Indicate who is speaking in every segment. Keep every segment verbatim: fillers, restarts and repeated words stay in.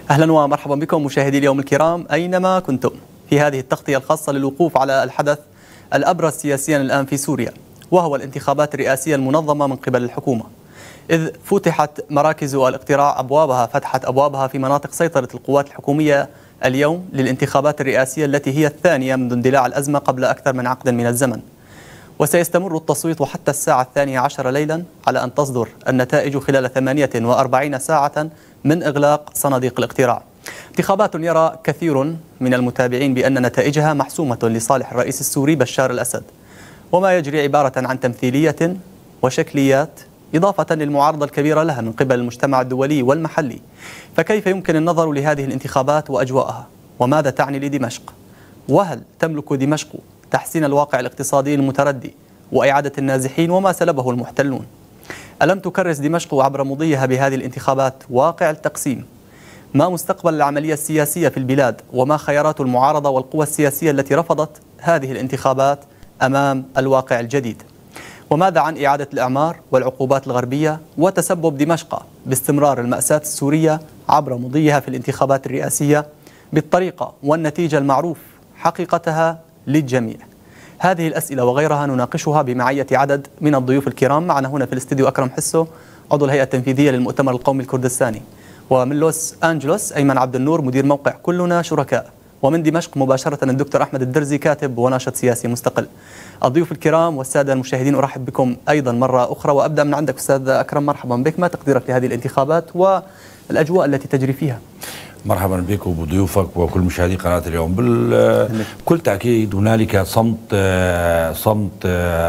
Speaker 1: أهلا ومرحبا بكم مشاهدي اليوم الكرام أينما كنتم في هذه التغطية الخاصة للوقوف على الحدث الأبرز سياسيا الآن في سوريا، وهو الانتخابات الرئاسية المنظمة من قبل الحكومة، إذ فتحت مراكز الاقتراع أبوابها فتحت أبوابها في مناطق سيطرة القوات الحكومية اليوم للانتخابات الرئاسية التي هي الثانية منذ اندلاع الأزمة قبل أكثر من عقد من الزمن. وسيستمر التصويت حتى الساعة الثانية عشر ليلا على أن تصدر النتائج خلال ثمانية وأربعين ساعة من إغلاق صناديق الاقتراع. انتخابات يرى كثير من المتابعين بأن نتائجها محسومة لصالح الرئيس السوري بشار الأسد، وما يجري عبارة عن تمثيلية وشكليات إضافة للمعارضة الكبيرة لها من قبل المجتمع الدولي والمحلي. فكيف يمكن النظر لهذه الانتخابات وأجواءها؟ وماذا تعني لدمشق؟ وهل تملك دمشق تحسين الواقع الاقتصادي المتردي وإعادة النازحين وما سلبه المحتلون؟ ألم تكرس دمشق عبر مضيها بهذه الانتخابات واقع التقسيم؟ ما مستقبل العملية السياسية في البلاد؟ وما خيارات المعارضة والقوى السياسية التي رفضت هذه الانتخابات أمام الواقع الجديد؟ وماذا عن إعادة الإعمار والعقوبات الغربية وتسبب دمشق باستمرار المأساة السورية عبر مضيها في الانتخابات الرئاسية بالطريقة والنتيجة المعروف حقيقتها للجميع؟ هذه الأسئلة وغيرها نناقشها بمعية عدد من الضيوف الكرام. معنا هنا في الاستديو أكرم حسو عضو الهيئة التنفيذية للمؤتمر القومي الكردستاني، ومن لوس أنجلوس أيمن عبد النور مدير موقع كلنا شركاء، ومن دمشق مباشرة الدكتور أحمد الدرزي كاتب وناشط سياسي مستقل. الضيوف الكرام والسادة المشاهدين أرحب بكم أيضا مرة أخرى، وأبدأ من عندك أستاذ أكرم. مرحبا بك، ما تقديرك لهذه الانتخابات والأجواء التي تجري فيها؟
Speaker 2: مرحبا بك وبضيوفك وكل مشاهدي قناة اليوم. بكل تأكيد هنالك صمت صمت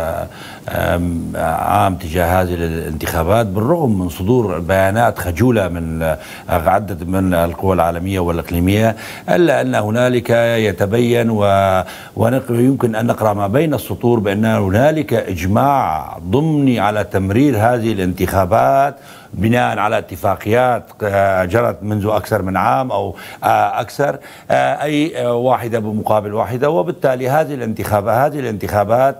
Speaker 2: عام تجاه هذه الانتخابات، بالرغم من صدور بيانات خجولة من عدد من القوى العالمية والإقليمية، إلا أن هنالك يتبين ويمكن أن نقرأ ما بين السطور بأن هنالك إجماع ضمني على تمرير هذه الانتخابات بناء على اتفاقيات جرت منذ أكثر من عام أو أكثر، أي واحدة بمقابل واحدة. وبالتالي هذه الانتخابات هذه الانتخابات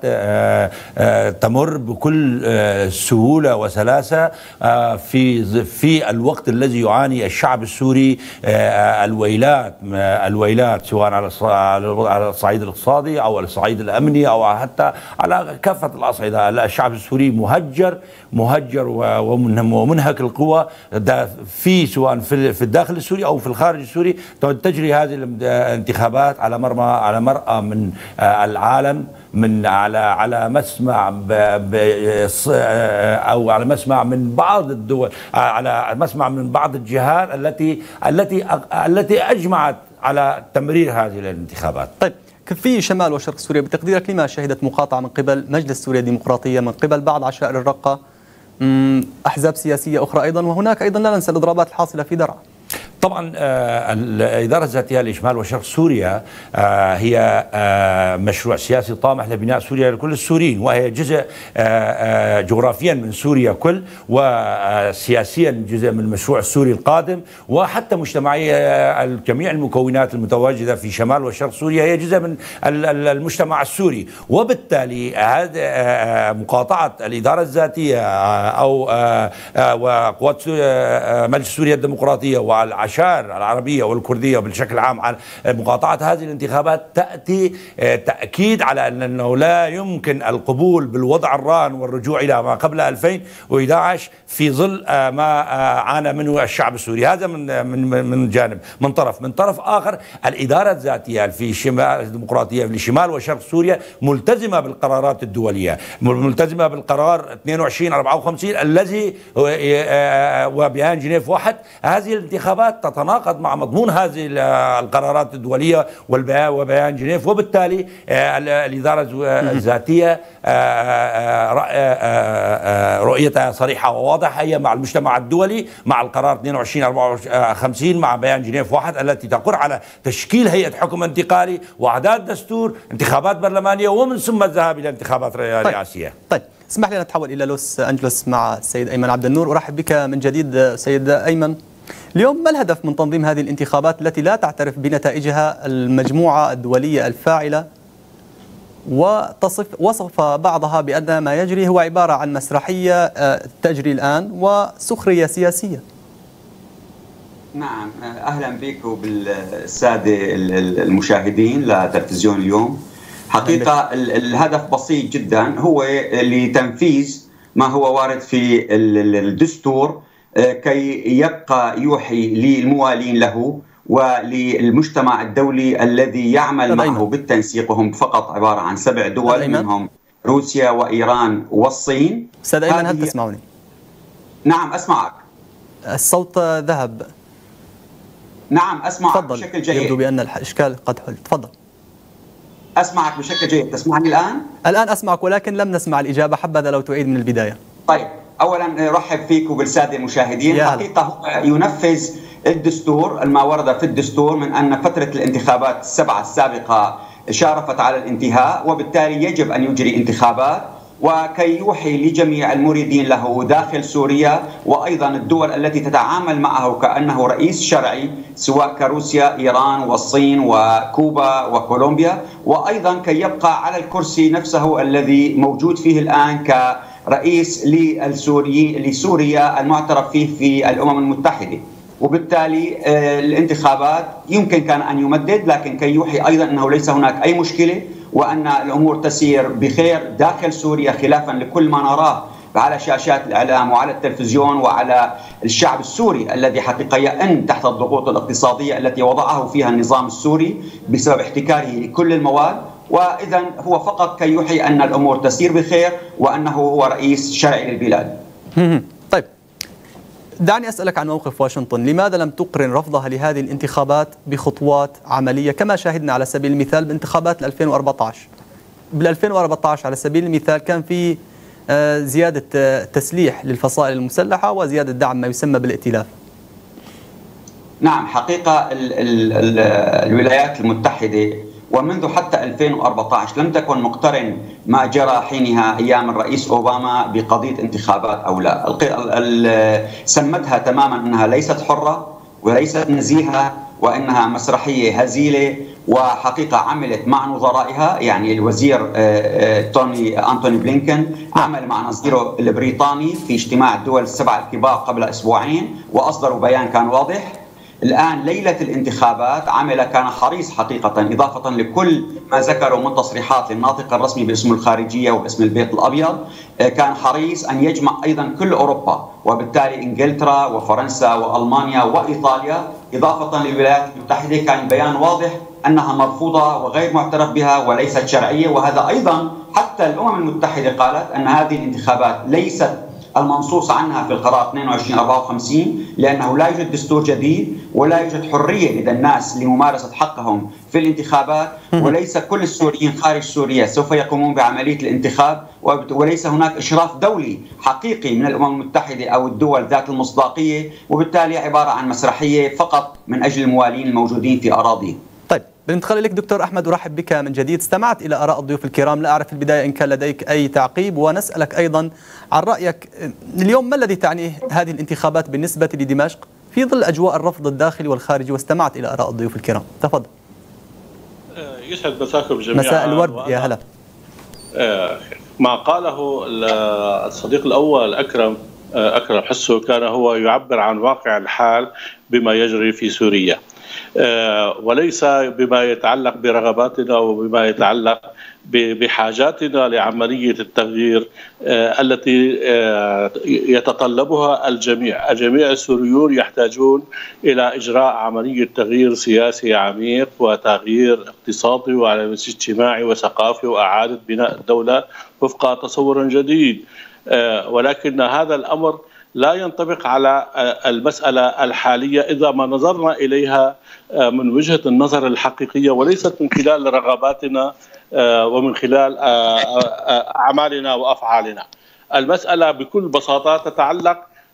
Speaker 2: تمر بكل سهولة وسلاسة في في الوقت الذي يعاني الشعب السوري الويلات الويلات سواء على الصعيد الاقتصادي أو الصعيد الأمني أو حتى على كافة الأصعدة. الشعب السوري مهجر مهجر ومن هك القوى في سواء في الداخل السوري او في الخارج السوري. تجري هذه الانتخابات على مرمى على مرأى من العالم، من على على مسمع ب ب او على مسمع من بعض الدول، على مسمع من بعض الجهات التي التي التي اجمعت على تمرير هذه الانتخابات.
Speaker 1: طيب، في شمال وشرق سوريا بتقديرك لما شهدت مقاطعة من قبل مجلس سوريا الديمقراطية، من قبل بعض عشائر الرقة، أحزاب سياسية أخرى أيضا، وهناك أيضا لا ننسى الإضرابات الحاصلة في درعا؟
Speaker 2: طبعا الإدارة الذاتية لشمال وشرق سوريا هي مشروع سياسي طامح لبناء سوريا لكل السوريين، وهي جزء جغرافيا من سوريا كل، وسياسيا جزء من المشروع السوري القادم، وحتى مجتمعية جميع المكونات المتواجدة في شمال وشرق سوريا هي جزء من المجتمع السوري. وبالتالي هذا مقاطعة الإدارة الذاتية أو وقوات مجلس سوريا الديمقراطية والعشائر العربية والكردية بشكل عام على مقاطعة هذه الانتخابات تأتي تأكيد على أنه لا يمكن القبول بالوضع الراهن والرجوع إلى ما قبل ألفين وإحدى عشر في ظل ما عانى منه الشعب السوري. هذا من من من جانب. من طرف من طرف آخر الإدارة الذاتية في شمال الديمقراطية في شمال وشرق سوريا ملتزمة بالقرارات الدولية، ملتزمة بالقرار اثنين وعشرين أربعة وخمسين الذي وبيان جنيف واحد. هذه الانتخابات تتناقض مع مضمون هذه القرارات الدولية وبيان جنيف، وبالتالي الإدارة الذاتية رؤيتها صريحة وواضحة، هي مع المجتمع الدولي، مع القرار اثنين وعشرين أربعة وخمسين، مع بيان جنيف واحد التي تقر على تشكيل هيئة حكم انتقالي وإعداد دستور، انتخابات برلمانية، ومن ثم الذهاب إلى انتخابات رئاسية.
Speaker 1: طيب. طيب، اسمح لي نتحول إلى لوس أنجلوس مع السيد أيمن عبد النور. أرحب بك من جديد سيد أيمن. اليوم ما الهدف من تنظيم هذه الانتخابات التي لا تعترف بنتائجها المجموعة الدولية الفاعلة، وتصف وصف بعضها بأن ما يجري هو عبارة عن مسرحية تجري الآن وسخرية سياسية؟
Speaker 3: نعم، أهلا بك وبالسادة المشاهدين لتلفزيون اليوم. حقيقة الهدف بسيط جدا، هو لتنفيذ ما هو وارد في الدستور كي يبقى يوحي للموالين له وللمجتمع الدولي الذي يعمل معه بالتنسيق، وهم فقط عبارة عن سبع دول منهم روسيا وإيران والصين.
Speaker 1: أستاذ أيمن، هل تسمعني؟
Speaker 3: نعم أسمعك.
Speaker 1: الصوت ذهب.
Speaker 3: نعم أسمعك
Speaker 1: تفضل.
Speaker 3: بشكل جيد.
Speaker 1: يبدو بأن الإشكال قد حل. تفضل.
Speaker 3: أسمعك بشكل جيد. تسمعني الآن؟
Speaker 1: الآن أسمعك، ولكن لم نسمع الإجابة. حبذا لو تعيد من البداية.
Speaker 3: طيب، أولا رحب فيك وبالسادة المشاهدين. حقيقة هو ينفذ الدستور، ما ورد في الدستور من أن فترة الانتخابات السبعة السابقة شارفت على الانتهاء، وبالتالي يجب أن يجري انتخابات، وكي يوحي لجميع المريدين له داخل سوريا وأيضا الدول التي تتعامل معه كأنه رئيس شرعي، سواء كروسيا، إيران والصين وكوبا وكولومبيا، وأيضا كي يبقى على الكرسي نفسه الذي موجود فيه الآن كرئيس للسوري لسوريا المعترف فيه في الأمم المتحدة. وبالتالي الانتخابات يمكن كان أن يمدد، لكن كي يوحي أيضا أنه ليس هناك أي مشكلة وأن الأمور تسير بخير داخل سوريا، خلافا لكل ما نراه على شاشات الإعلام وعلى التلفزيون وعلى الشعب السوري الذي حقيقة يئن تحت الضغوط الاقتصادية التي وضعه فيها النظام السوري بسبب احتكاره لكل المواد. وإذا هو فقط كي يوحي أن الأمور تسير بخير وأنه هو رئيس شرعي للبلاد.
Speaker 1: طيب، دعني أسألك عن موقف واشنطن. لماذا لم تقرن رفضها لهذه الانتخابات بخطوات عملية كما شاهدنا على سبيل المثال بانتخابات ألفين وأربعة عشر؟ بال ألفين وأربعة عشر على سبيل المثال كان في زيادة تسليح للفصائل المسلحة وزيادة دعم ما يسمى بالائتلاف.
Speaker 3: نعم، حقيقة ال ال ال الولايات المتحدة ومنذ حتى ألفين وأربعة عشر لم تكن مقترن ما جرى حينها أيام الرئيس أوباما بقضية انتخابات أو لا. سمتها تماما أنها ليست حرة وليست نزيهة وأنها مسرحية هزيلة، وحقيقة عملت مع نظرائها. يعني الوزير توني أنتوني بلينكن عمل مع نظيره البريطاني في اجتماع الدول السبع الكبار قبل أسبوعين وأصدروا بيان كان واضح. الآن ليلة الانتخابات عمل كان حريص حقيقة، إضافة لكل ما ذكروا من تصريحات الناطق الرسمي باسم الخارجية وباسم البيت الأبيض، كان حريص أن يجمع أيضا كل أوروبا، وبالتالي إنجلترا وفرنسا وألمانيا وإيطاليا إضافة للولايات المتحدة. كان بيان واضح أنها مرفوضة وغير معترف بها وليست شرعية. وهذا أيضا حتى الأمم المتحدة قالت أن هذه الانتخابات ليست المنصوص عنها في القرار اثنين وعشرين أربعة وخمسين، لأنه لا يوجد دستور جديد ولا يوجد حرية لدى الناس لممارسة حقهم في الانتخابات، وليس كل السوريين خارج سوريا سوف يقومون بعملية الانتخاب، وليس هناك إشراف دولي حقيقي من الأمم المتحدة أو الدول ذات المصداقية، وبالتالي عبارة عن مسرحية فقط من أجل الموالين الموجودين في أراضيهم.
Speaker 1: طيب، بنتقل إليك دكتور أحمد، أرحب بك من جديد. استمعت إلى آراء الضيوف الكرام، لا أعرف في البداية إن كان لديك أي تعقيب، ونسألك أيضا عن رأيك اليوم ما الذي تعنيه هذه الانتخابات بالنسبة لدمشق في ظل أجواء الرفض الداخلي والخارجي، واستمعت إلى آراء الضيوف الكرام. تفضل.
Speaker 4: يسعد مساكم جميعا.
Speaker 1: مساء الورد، يا هلا.
Speaker 4: ما قاله الصديق الأول أكرم أكرم حسو كان هو يعبر عن واقع الحال بما يجري في سوريا، وليس بما يتعلق برغباتنا وبما يتعلق بحاجاتنا لعملية التغيير التي يتطلبها الجميع. الجميع السوريون يحتاجون إلى إجراء عملية تغيير سياسي عميق وتغيير اقتصادي وعلى مستوى اجتماعي وثقافي وإعادة بناء الدولة وفق تصور جديد، ولكن هذا الأمر لا ينطبق على المسألة الحالية إذا ما نظرنا إليها من وجهة النظر الحقيقية وليست من خلال رغباتنا ومن خلال أعمالنا وأفعالنا. المسألة بكل بساطة تتعلق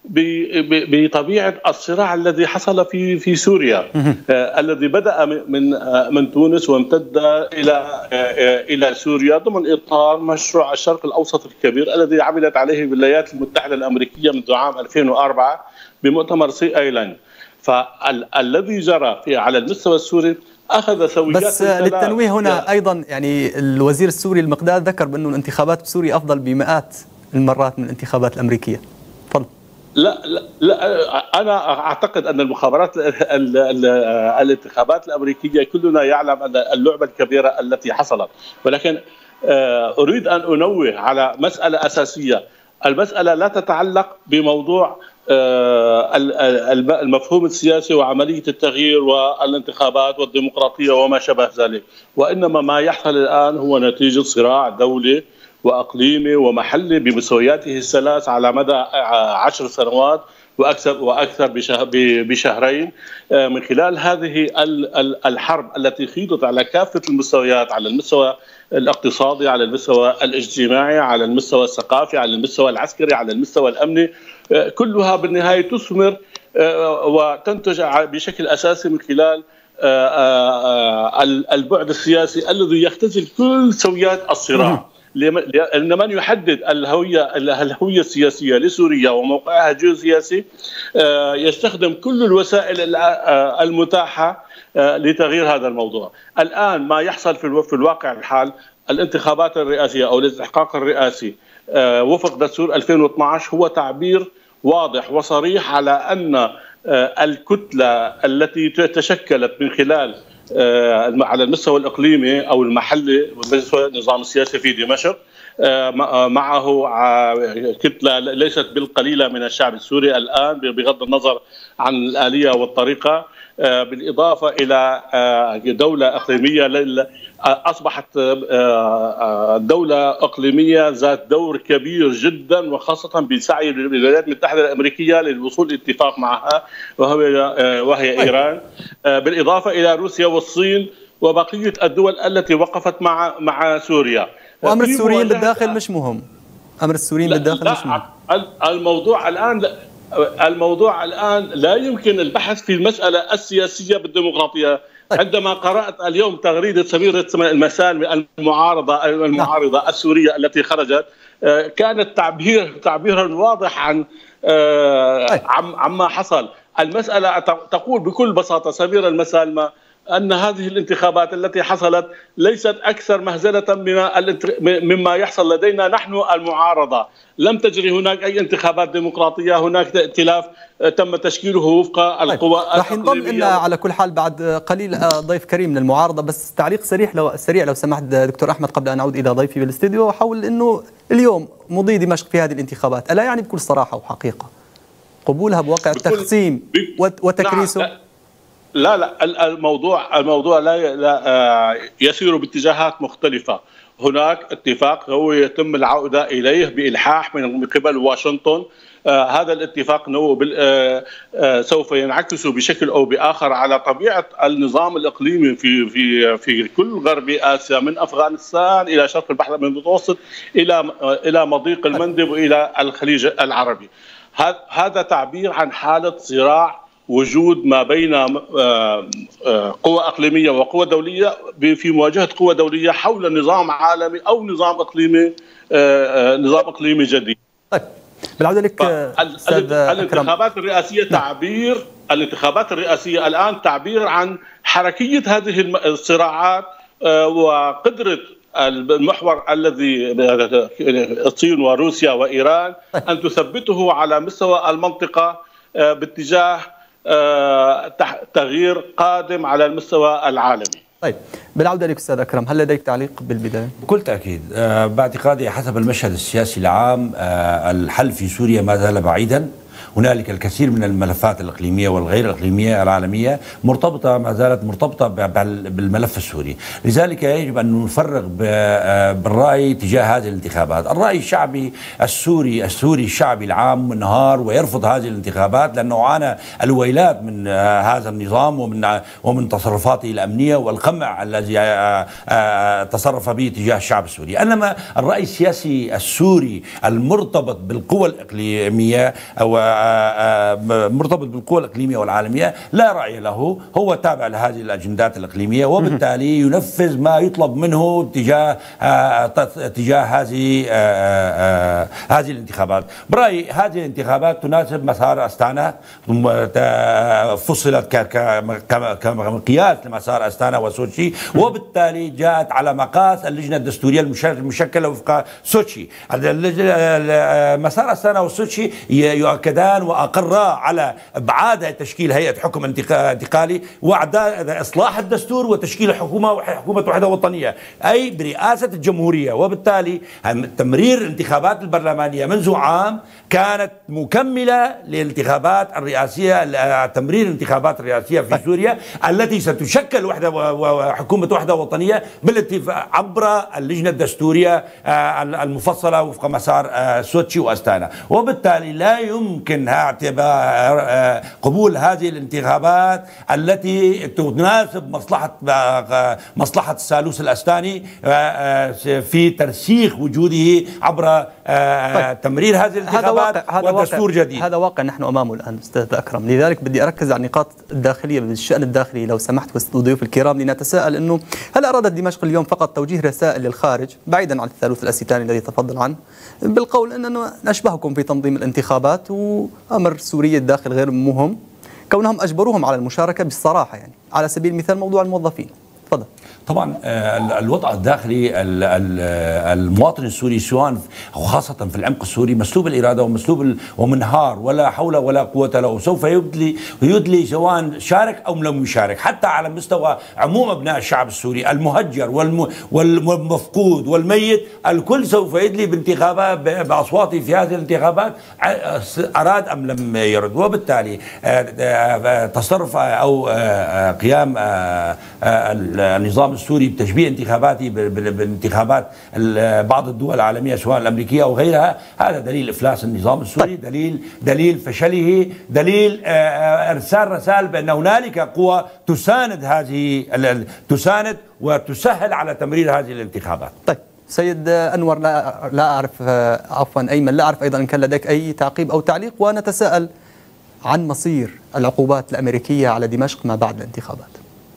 Speaker 4: بطبيعة الصراع الذي حصل في في سوريا، الذي بدأ من من تونس وامتد إلى إلى سوريا ضمن إطار مشروع الشرق الأوسط الكبير الذي عملت عليه الولايات المتحدة الأمريكية منذ عام ألفين وأربعة بمؤتمر سي ايلاند. فالذي جرى في على المستوى السوري أخذ سويات.
Speaker 1: بس للتنويه هنا أيضا، يعني الوزير السوري المقداد ذكر بأنه الانتخابات بسوريا أفضل بمئات المرات من الانتخابات الأمريكية. تفضل.
Speaker 4: لا لا, لا انا اعتقد ان المخابرات ال ال ال الانتخابات الامريكيه كلنا يعلم ان اللعبه الكبيره التي حصلت، ولكن اريد ان انوه على مساله اساسيه. المساله لا تتعلق بموضوع المفهوم السياسي وعمليه التغيير والانتخابات والديمقراطيه وما شابه ذلك، وانما ما يحصل الان هو نتيجه صراع دولي واقليمي ومحلي بمستوياته الثلاث على مدى عشر سنوات واكثر واكثر بشهرين، من خلال هذه الحرب التي خيضت على كافه المستويات، على المستوى الاقتصادي، على المستوى الاجتماعي، على المستوى الثقافي، على المستوى العسكري، على المستوى الامني، كلها بالنهايه تثمر وتنتج بشكل اساسي من خلال البعد السياسي الذي يختزل كل سويات الصراع. لأن من يحدد الهوية الهوية السياسية لسوريا وموقعها الجيوسياسي يستخدم كل الوسائل المتاحة لتغيير هذا الموضوع. الآن ما يحصل في الواقع الحال، الانتخابات الرئاسية أو الاستحقاق الرئاسي وفق دستور ألفين واثنعش هو تعبير واضح وصريح على أن الكتلة التي تشكلت من خلال على المستوى الإقليمي أو المحلي بالنسبة للنظام السياسي في دمشق معه كتلة ليست بالقليلة من الشعب السوري الآن بغض النظر عن الآلية والطريقة، بالإضافة إلى دولة إقليمية أصبحت دولة إقليمية ذات دور كبير جدا، وخاصة بسعي الولايات المتحدة الأمريكية للوصول لاتفاق معها وهي وهي إيران، بالإضافة إلى روسيا والصين وبقية الدول التي وقفت مع مع سوريا.
Speaker 1: وأمر السوريين بالداخل مش مهم. أمر السوريين بالداخل مش مهم.
Speaker 4: الموضوع الآن الموضوع الآن لا يمكن البحث في المسألة السياسية بالديمقراطية. طيب. عندما قرأت اليوم تغريدة سميرة المسالم المعارضة المعارضة نعم. السورية التي خرجت، كانت تعبير تعبيرا واضح عن طيب. عما حصل. المسألة تقول بكل بساطة سميرة المسالمة أن هذه الانتخابات التي حصلت ليست أكثر مهزلة مما يحصل لدينا نحن المعارضة. لم تجري هناك أي انتخابات ديمقراطية، هناك ائتلاف تم تشكيله وفق القوى
Speaker 1: طيب. راح ينضم لنا على كل حال بعد قليل ضيف كريم من المعارضة، بس تعليق سريع لو سريع لو سمحت دكتور أحمد قبل أن أعود إلى ضيفي بالاستديو حول أنه اليوم مضي دمشق في هذه الانتخابات ألا يعني بكل صراحة وحقيقة قبولها بواقع التقسيم وتكريسه؟
Speaker 4: نعم. لا لا الموضوع الموضوع لا, لا يسير باتجاهات مختلفة. هناك اتفاق هو يتم العودة إليه بإلحاح من قبل واشنطن. آه هذا الاتفاق آه آه سوف ينعكس بشكل أو بآخر على طبيعة النظام الإقليمي في في في كل غرب آسيا، من أفغانستان إلى شرق البحر المتوسط إلى إلى مضيق المندب وإلى الخليج العربي. هذا تعبير عن حالة صراع وجود ما بين قوى إقليمية وقوى دولية في مواجهة قوى دولية حول نظام عالمي أو نظام إقليمي نظام إقليمي جديد.
Speaker 1: طيب بالعودة لك أستاذ
Speaker 4: الانتخابات الرئاسية تعبير الانتخابات الرئاسية الآن تعبير عن حركية هذه الصراعات وقدرة المحور الذي الصين وروسيا وإيران أن تثبته على مستوى المنطقة باتجاه تغيير قادم على المستوى العالمي.
Speaker 1: طيب بالعودة لك أستاذ أكرم، هل لديك تعليق بالبداية؟
Speaker 2: بكل تأكيد باعتقادي حسب المشهد السياسي العام الحل في سوريا ما زال بعيدا. هنالك الكثير من الملفات الإقليمية والغير الإقليمية العالمية مرتبطة ما زالت مرتبطة بالملف السوري، لذلك يجب أن نفرق بالرأي تجاه هذه الانتخابات. الرأي الشعبي السوري السوري الشعبي العام منهار ويرفض هذه الانتخابات لأنه عانى الويلات من هذا النظام ومن ومن تصرفاته الأمنية والقمع الذي تصرف به تجاه الشعب السوري. إنما الرأي السياسي السوري المرتبط بالقوى الإقليمية أو مرتبط بالقوى الإقليمية والعالمية لا رأي له، هو تابع لهذه الأجندات الإقليمية وبالتالي ينفذ ما يطلب منه تجاه تجاه هذه هذه الانتخابات. برأيي هذه الانتخابات تناسب مسار أستانا، فصلت كمقياس لمسار أستانا وسوتشي، وبالتالي جاءت على مقاس اللجنة الدستورية المشكلة وفق سوتشي. مسار أستانا وسوتشي يؤكد أكدان وأقرا على إبعاد تشكيل هيئة حكم انتقالي وإعداد إصلاح الدستور وتشكيل حكومة حكومة وحدة وطنية أي برئاسة الجمهورية. وبالتالي تمرير الانتخابات البرلمانية منذ عام كانت مكملة للانتخابات الرئاسية، تمرير الانتخابات الرئاسية في سوريا التي ستشكل وحدة وحكومة وحدة وطنية بالاتفاق عبر اللجنة الدستورية المفصلة وفق مسار سوتشي وأستانا. وبالتالي لا يمكن اعتبار قبول هذه الانتخابات التي تناسب مصلحة مصلحة الثالوث الأستاني في ترسيخ وجوده عبر تمرير هذه الانتخابات ودستور جديد.
Speaker 1: هذا واقع نحن أمامه الآن أستاذ أكرم، لذلك بدي أركز على النقاط الداخلية بالشأن الداخلي لو سمحت وسط الضيوف الكرام، لنتساءل أنه هل أرادت دمشق اليوم فقط توجيه رسائل للخارج بعيدا عن الثالوث الأستاني الذي تفضل عنه بالقول أننا نشبهكم في تنظيم الانتخابات وأمر سوريا الداخل غير مهم، كونهم أجبروهم على المشاركة بالصراحة، يعني على سبيل المثال موضوع الموظفين؟ تفضل.
Speaker 2: طبعا الوضع الداخلي المواطن السوري سواء خاصة في العمق السوري مسلوب الإرادة ومسلوب ومنهار ولا حول ولا قوة له، سوف يدلي يدلي سواء شارك أو لم يشارك، حتى على مستوى عموم أبناء الشعب السوري المهجر والمفقود والميت، الكل سوف يدلي بانتخابات بأصواته في هذه الانتخابات أراد أم لم يرد. وبالتالي تصرف أو قيام النظام السوري بتشبيه انتخاباتي بانتخابات بعض الدول العالمية سواء الأمريكية أو غيرها، هذا دليل إفلاس النظام السوري، دليل دليل فشله، دليل إرسال رسائل بأن هنالك قوى تساند هذه تساند وتسهل على تمرير هذه الانتخابات.
Speaker 1: طيب سيد أنور، لا لا أعرف عفوا أيمن، لا أعرف أيضا إن كان لديك أي تعقيب أو تعليق، ونتساءل عن مصير العقوبات الأمريكية على دمشق ما بعد الانتخابات.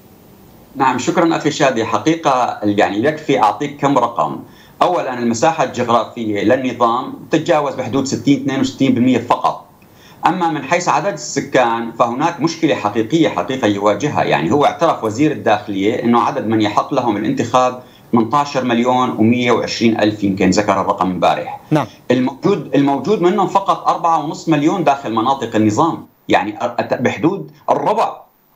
Speaker 3: نعم، شكرا أخي شادي. حقيقة يعني يكفي أعطيك كم رقم. أولا المساحة الجغرافية للنظام تتجاوز بحدود ستين اثنين وستين بالمئة فقط. أما من حيث عدد السكان فهناك مشكلة حقيقية حقيقة يواجهها. يعني هو اعترف وزير الداخلية أنه عدد من يحق لهم الانتخاب ثمانية عشر مليون ومئة وعشرين ألف، يمكن ذكر الرقم امبارح.
Speaker 1: نعم.
Speaker 3: الموجود الموجود منهم فقط أربعة ونصف مليون داخل مناطق النظام، يعني بحدود الربع،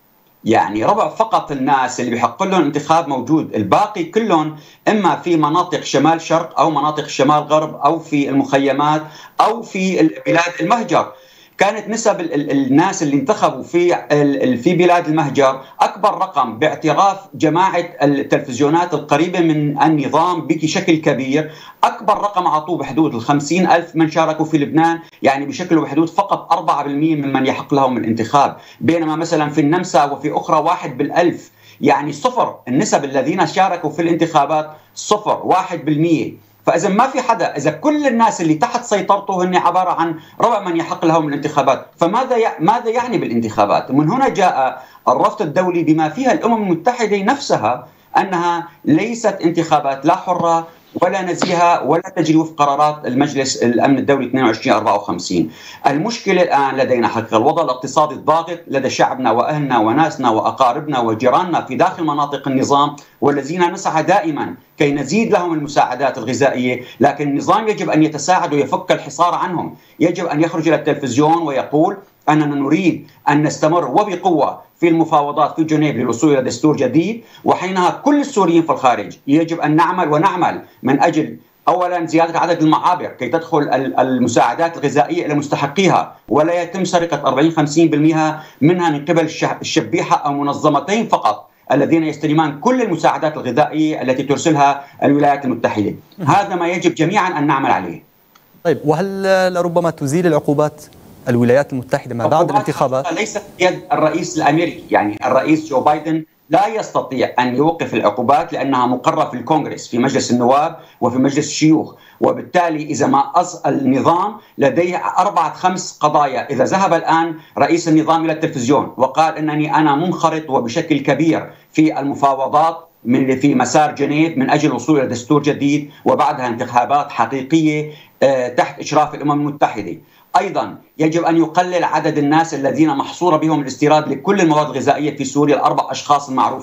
Speaker 3: يعني ربع فقط الناس اللي بيحق لهم انتخاب موجود. الباقي كلهم اما في مناطق شمال شرق او مناطق شمال غرب او في المخيمات او في بلاد المهجر. كانت نسب الناس اللي انتخبوا في في بلاد المهجر اكبر رقم باعتراف جماعه التلفزيونات القريبه من النظام بشكل كبير. اكبر رقم اعطوه بحدود الخمسين ألف من شاركوا في لبنان، يعني بشكل بحدود فقط أربعة بالمئة ممن يحق لهم الانتخاب، بينما مثلا في النمسا وفي اخرى واحد بالألف، يعني صفر. النسب الذين شاركوا في الانتخابات صفر، واحد بالمئة. فإذا ما في حدا، إذا كل الناس اللي تحت سيطرته هن عبارة عن ربع من يحق لهم الانتخابات، فماذا ماذا يعني بالانتخابات؟ من هنا جاء الرفض الدولي بما فيها الأمم المتحدة نفسها أنها ليست انتخابات لا حرة ولا نزيهة ولا تجري وفق قرارات المجلس الأمن الدولي اثنين وعشرين أربعة وخمسين. المشكلة الآن لدينا حقيقة الوضع الاقتصادي الضاغط لدى شعبنا وأهلنا وناسنا وأقاربنا وجيراننا في داخل مناطق النظام، والذين نسعى دائما كي نزيد لهم المساعدات الغذائية، لكن النظام يجب أن يتساعد ويفك الحصار عنهم. يجب أن يخرج إلى التلفزيون ويقول أننا نريد أن نستمر وبقوة في المفاوضات في جنيف للوصول إلى دستور جديد، وحينها كل السوريين في الخارج يجب أن نعمل ونعمل من أجل أولا زيادة عدد المعابر كي تدخل المساعدات الغذائية إلى مستحقيها، ولا يتم سرقة أربعين خمسين بالمئة منها من قبل الشبيحة أو منظمتين فقط الذين يستلمان كل المساعدات الغذائية التي ترسلها الولايات المتحدة. هذا ما يجب جميعا أن نعمل عليه.
Speaker 1: طيب، وهل لربما تزيل العقوبات الولايات المتحدة ما بعد الانتخابات؟
Speaker 3: ليست بيد الرئيس الأمريكي، يعني الرئيس جو بايدن لا يستطيع أن يوقف العقوبات لأنها مقررة في الكونغرس، في مجلس النواب وفي مجلس الشيوخ. وبالتالي إذا ما أص النظام لديه أربعة خمس قضايا، إذا ذهب الآن رئيس النظام إلى التلفزيون وقال أنني أنا منخرط وبشكل كبير في المفاوضات من في مسار جنيف من أجل الوصول إلى دستور جديد وبعدها انتخابات حقيقية تحت إشراف الأمم المتحدة. أيضا يجب أن يقلل عدد الناس الذين محصورة بهم الاستيراد لكل المواد الغذائية في سوريا، الأربع أشخاص المعروفين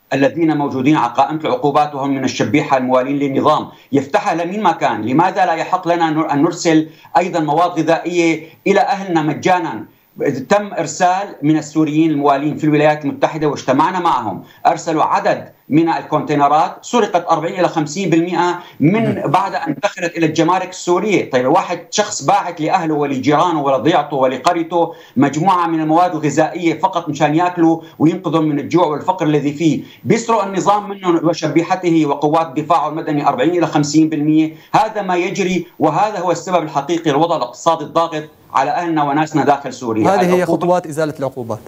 Speaker 3: الذين موجودين على قائمة العقوبات وهم من الشبيحة الموالين للنظام، يفتحها لمين ما كان. لماذا لا يحق لنا أن نرسل أيضا مواد غذائية إلى أهلنا مجانا؟ تم إرسال من السوريين الموالين في الولايات المتحدة واجتمعنا معهم، أرسلوا عدد من الكونتينرات سرقت أربعين إلى خمسين بالمئة من بعد أن دخلت إلى الجمارك السورية. طيب واحد شخص باعت لأهله ولجيرانه ولضيعته ولقريته مجموعة من المواد الغذائية فقط مشان يأكلوا وينقذهم من الجوع والفقر الذي فيه، بيسرق النظام منه وشبيحته وقوات الدفاع المدني أربعين إلى خمسين بالمئة. هذا ما يجري، وهذا هو السبب الحقيقي للوضع الاقتصادي الضاغط على أهلنا وناسنا داخل سوريا.
Speaker 1: هذه هي خطوات إزالة العقوبات.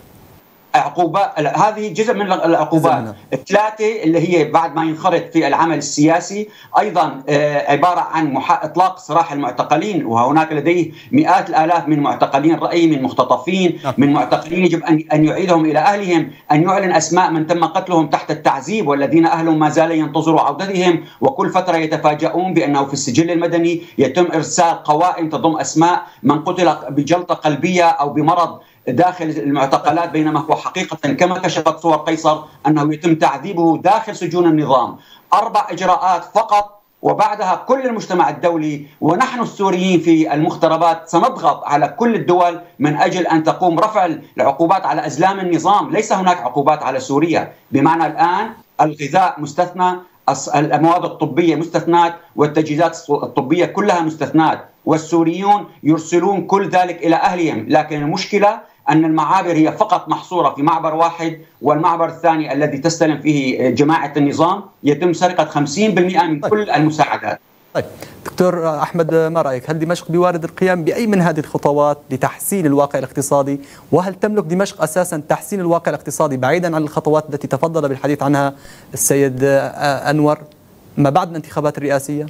Speaker 3: عقوبات، هذه جزء من العقوبات الثلاثه اللي هي بعد ما ينخرط في العمل السياسي، ايضا عباره عن اطلاق سراح المعتقلين، وهناك لديه مئات الالاف من معتقلين الراي، من مختطفين، من معتقلين يجب ان ان يعيدهم الى اهلهم، ان يعلن اسماء من تم قتلهم تحت التعذيب والذين اهلهم ما زالوا ينتظروا عودتهم، وكل فتره يتفاجؤون بانه في السجل المدني يتم ارسال قوائم تضم اسماء من قتل بجلطه قلبيه او بمرض داخل المعتقلات، بينما هو حقيقة كما كشفت صور قيصر أنه يتم تعذيبه داخل سجون النظام. أربع إجراءات فقط وبعدها كل المجتمع الدولي ونحن السوريين في المغتربات سنضغط على كل الدول من أجل أن تقوم رفع العقوبات على أزلام النظام. ليس هناك عقوبات على سوريا، بمعنى الآن الغذاء مستثنى، المواد الطبية مستثنات، والتجهيزات الطبية كلها مستثنات، والسوريون يرسلون كل ذلك إلى أهلهم. لكن المشكلة أن المعابر هي فقط محصورة في معبر واحد، والمعبر الثاني الذي تستلم فيه جماعة النظام يتم سرقة خمسين بالمئة من
Speaker 1: طيب.
Speaker 3: كل المساعدات.
Speaker 1: طيب دكتور أحمد، ما رأيك؟ هل دمشق بوارد القيام بأي من هذه الخطوات لتحسين الواقع الاقتصادي؟ وهل تملك دمشق أساسا تحسين الواقع الاقتصادي بعيدا عن الخطوات التي تفضل بالحديث عنها السيد أنور ما بعد الانتخابات الرئاسية؟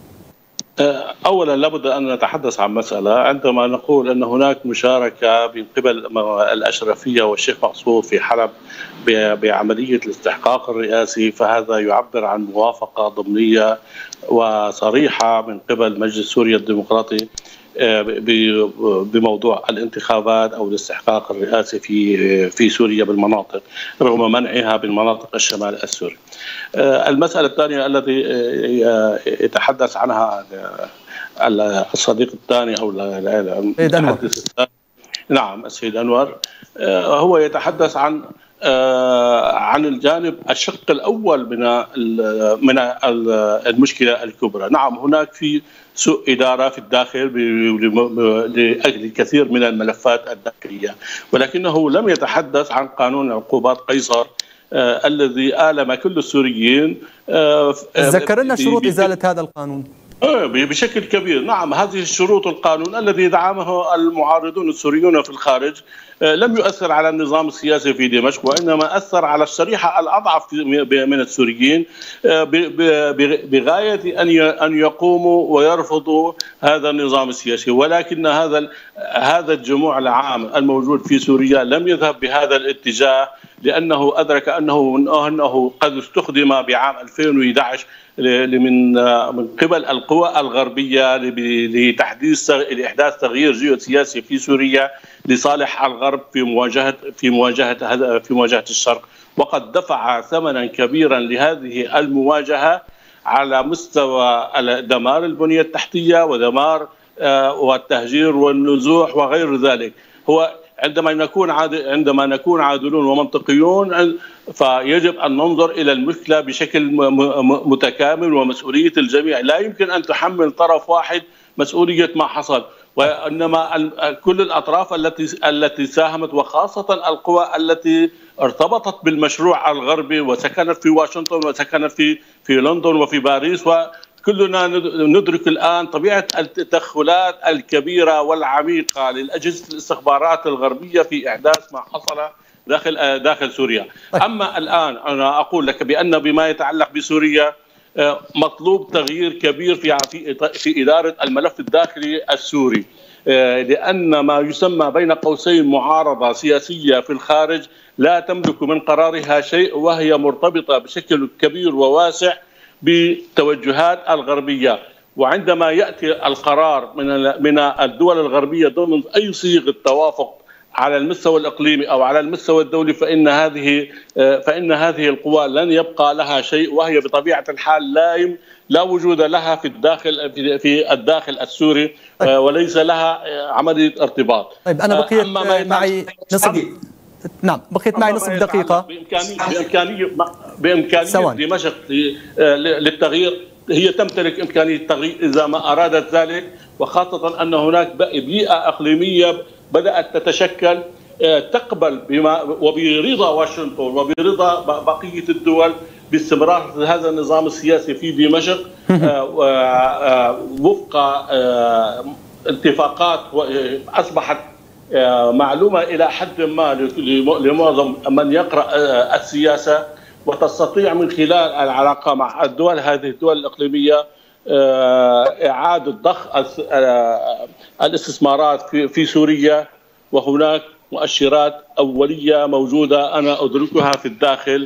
Speaker 4: أولا لابد أن نتحدث عن مسألة، عندما نقول أن هناك مشاركة من قبل الأشرفية والشيخ مقصود في حلب بعملية الاستحقاق الرئاسي، فهذا يعبر عن موافقة ضمنية وصريحة من قبل مجلس سوريا الديمقراطي بموضوع الانتخابات او الاستحقاق الرئاسي في في سوريا بالمناطق رغم منعها بالمناطق الشمال السوري. المسألة الثانية التي يتحدث عنها الصديق الثاني او المتحدث الثاني، نعم السيد أنور، هو يتحدث عن عن الجانب الشق الأول من من المشكلة الكبرى. نعم هناك في سوء إدارة في الداخل لكثير من الملفات الداخلية، ولكنه لم يتحدث عن قانون عقوبات قيصر آه الذي آلم كل السوريين.
Speaker 1: آه ذكر لنا شروط إزالة هذا القانون
Speaker 4: بشكل كبير. نعم هذه الشروط القانون الذي دعمه المعارضون السوريون في الخارج لم يؤثر على النظام السياسي في دمشق، وإنما أثر على الشريحة الأضعف من السوريين بغاية أن يقوموا ويرفضوا هذا النظام السياسي. ولكن هذا هذا الجموع العام الموجود في سوريا لم يذهب بهذا الاتجاه، لأنه أدرك أنه أنه قد استخدم بعام ألفين وأحد عشر من من قبل القوى الغربية لتحديث لإحداث تغيير جيوسياسي في سوريا لصالح الغرب في مواجهة في مواجهة في مواجهة الشرق، وقد دفع ثمنا كبيرا لهذه المواجهة على مستوى دمار البنية التحتية ودمار والتهجير والنزوح وغير ذلك. هو عندما نكون عندما نكون عادلون ومنطقيون فيجب أن ننظر إلى المشكلة بشكل متكامل ومسؤولية الجميع. لا يمكن أن تحمل طرف واحد مسؤولية ما حصل، وإنما كل الأطراف التي التي ساهمت، وخاصة القوى التي ارتبطت بالمشروع الغربي وسكنت في واشنطن وسكنت في في لندن وفي باريس. وكلنا ندرك الآن طبيعة التدخلات الكبيرة والعميقة للأجهزة الاستخبارات الغربية في إحداث ما حصل داخل داخل سوريا. أما الآن أنا أقول لك بأن بما يتعلق بسوريا مطلوب تغيير كبير في في إدارة الملف الداخلي السوري، لأن ما يسمى بين قوسين معارضة سياسية في الخارج لا تملك من قرارها شيء، وهي مرتبطة بشكل كبير وواسع بتوجهات الغربية. وعندما يأتي القرار من من الدول الغربية ضمن أي صيغة توافق على المستوى الإقليمي أو على المستوى الدولي فإن هذه فإن هذه القوى لن يبقى لها شيء، وهي بطبيعة الحال لا لا وجود لها في الداخل في الداخل السوري، وليس لها عملية ارتباط.
Speaker 1: طيب أنا بقيت معي نصف نعم بقيت معي نصف دقيقة.
Speaker 4: بإمكانية بإمكانية دمشق للتغيير، هي تمتلك إمكانية التغيير إذا ما أرادت ذلك، وخاصة أن هناك بيئة إقليمية بدأت تتشكل تقبل بما وبرضا واشنطن وبرضا بقية الدول باستمرار هذا النظام السياسي في دمشق وفق اتفاقات أصبحت معلومة إلى حد ما لمعظم من يقرأ السياسة، وتستطيع من خلال العلاقة مع الدول هذه الدول الإقليمية إعادة ضخ الاستثمارات في سوريا. وهناك مؤشرات أولية موجودة أنا أدركها في الداخل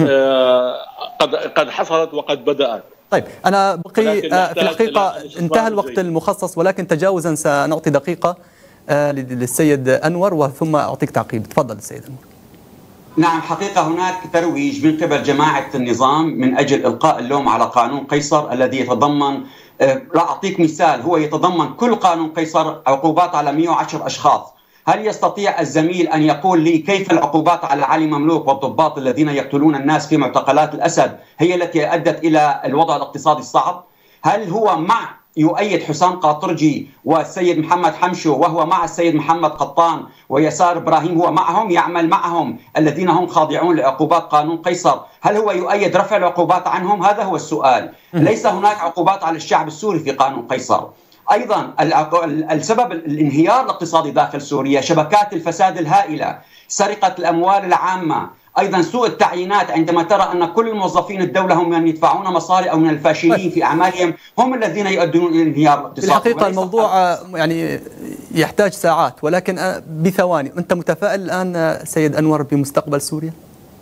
Speaker 4: قد قد حصلت وقد بدأت.
Speaker 1: طيب أنا بقي في الحقيقة انتهى الوقت المخصص، ولكن تجاوزا سنعطي دقيقة للسيد أنور وثم أعطيك تعقيب. تفضل السيد أنور.
Speaker 3: نعم، حقيقة هناك ترويج من قبل جماعة النظام من أجل إلقاء اللوم على قانون قيصر الذي يتضمن، لا أعطيك مثال، هو يتضمن كل قانون قيصر عقوبات على مئة وعشرة أشخاص. هل يستطيع الزميل أن يقول لي كيف العقوبات على علي مملوك والضباط الذين يقتلون الناس في معتقلات الأسد هي التي أدت إلى الوضع الاقتصادي الصعب؟ هل هو مع يؤيد حسام قاطرجي والسيد محمد حمشو وهو مع السيد محمد قطان ويسار إبراهيم، هو معهم يعمل معهم الذين هم خاضعون لعقوبات قانون قيصر؟ هل هو يؤيد رفع العقوبات عنهم؟ هذا هو السؤال. ليس هناك عقوبات على الشعب السوري في قانون قيصر. أيضا السبب الانهيار الاقتصادي داخل سوريا، شبكات الفساد الهائلة، سرقة الأموال العامة، أيضا سوء التعيينات. عندما ترى أن كل الموظفين الدولة هم من يدفعون مصاري أو من الفاشلين في أعمالهم هم الذين يؤدون إلى انهيار الاقتصاد.
Speaker 1: في الحقيقة الموضوع يعني يحتاج ساعات، ولكن بثواني، أنت متفائل الآن سيد أنور بمستقبل سوريا؟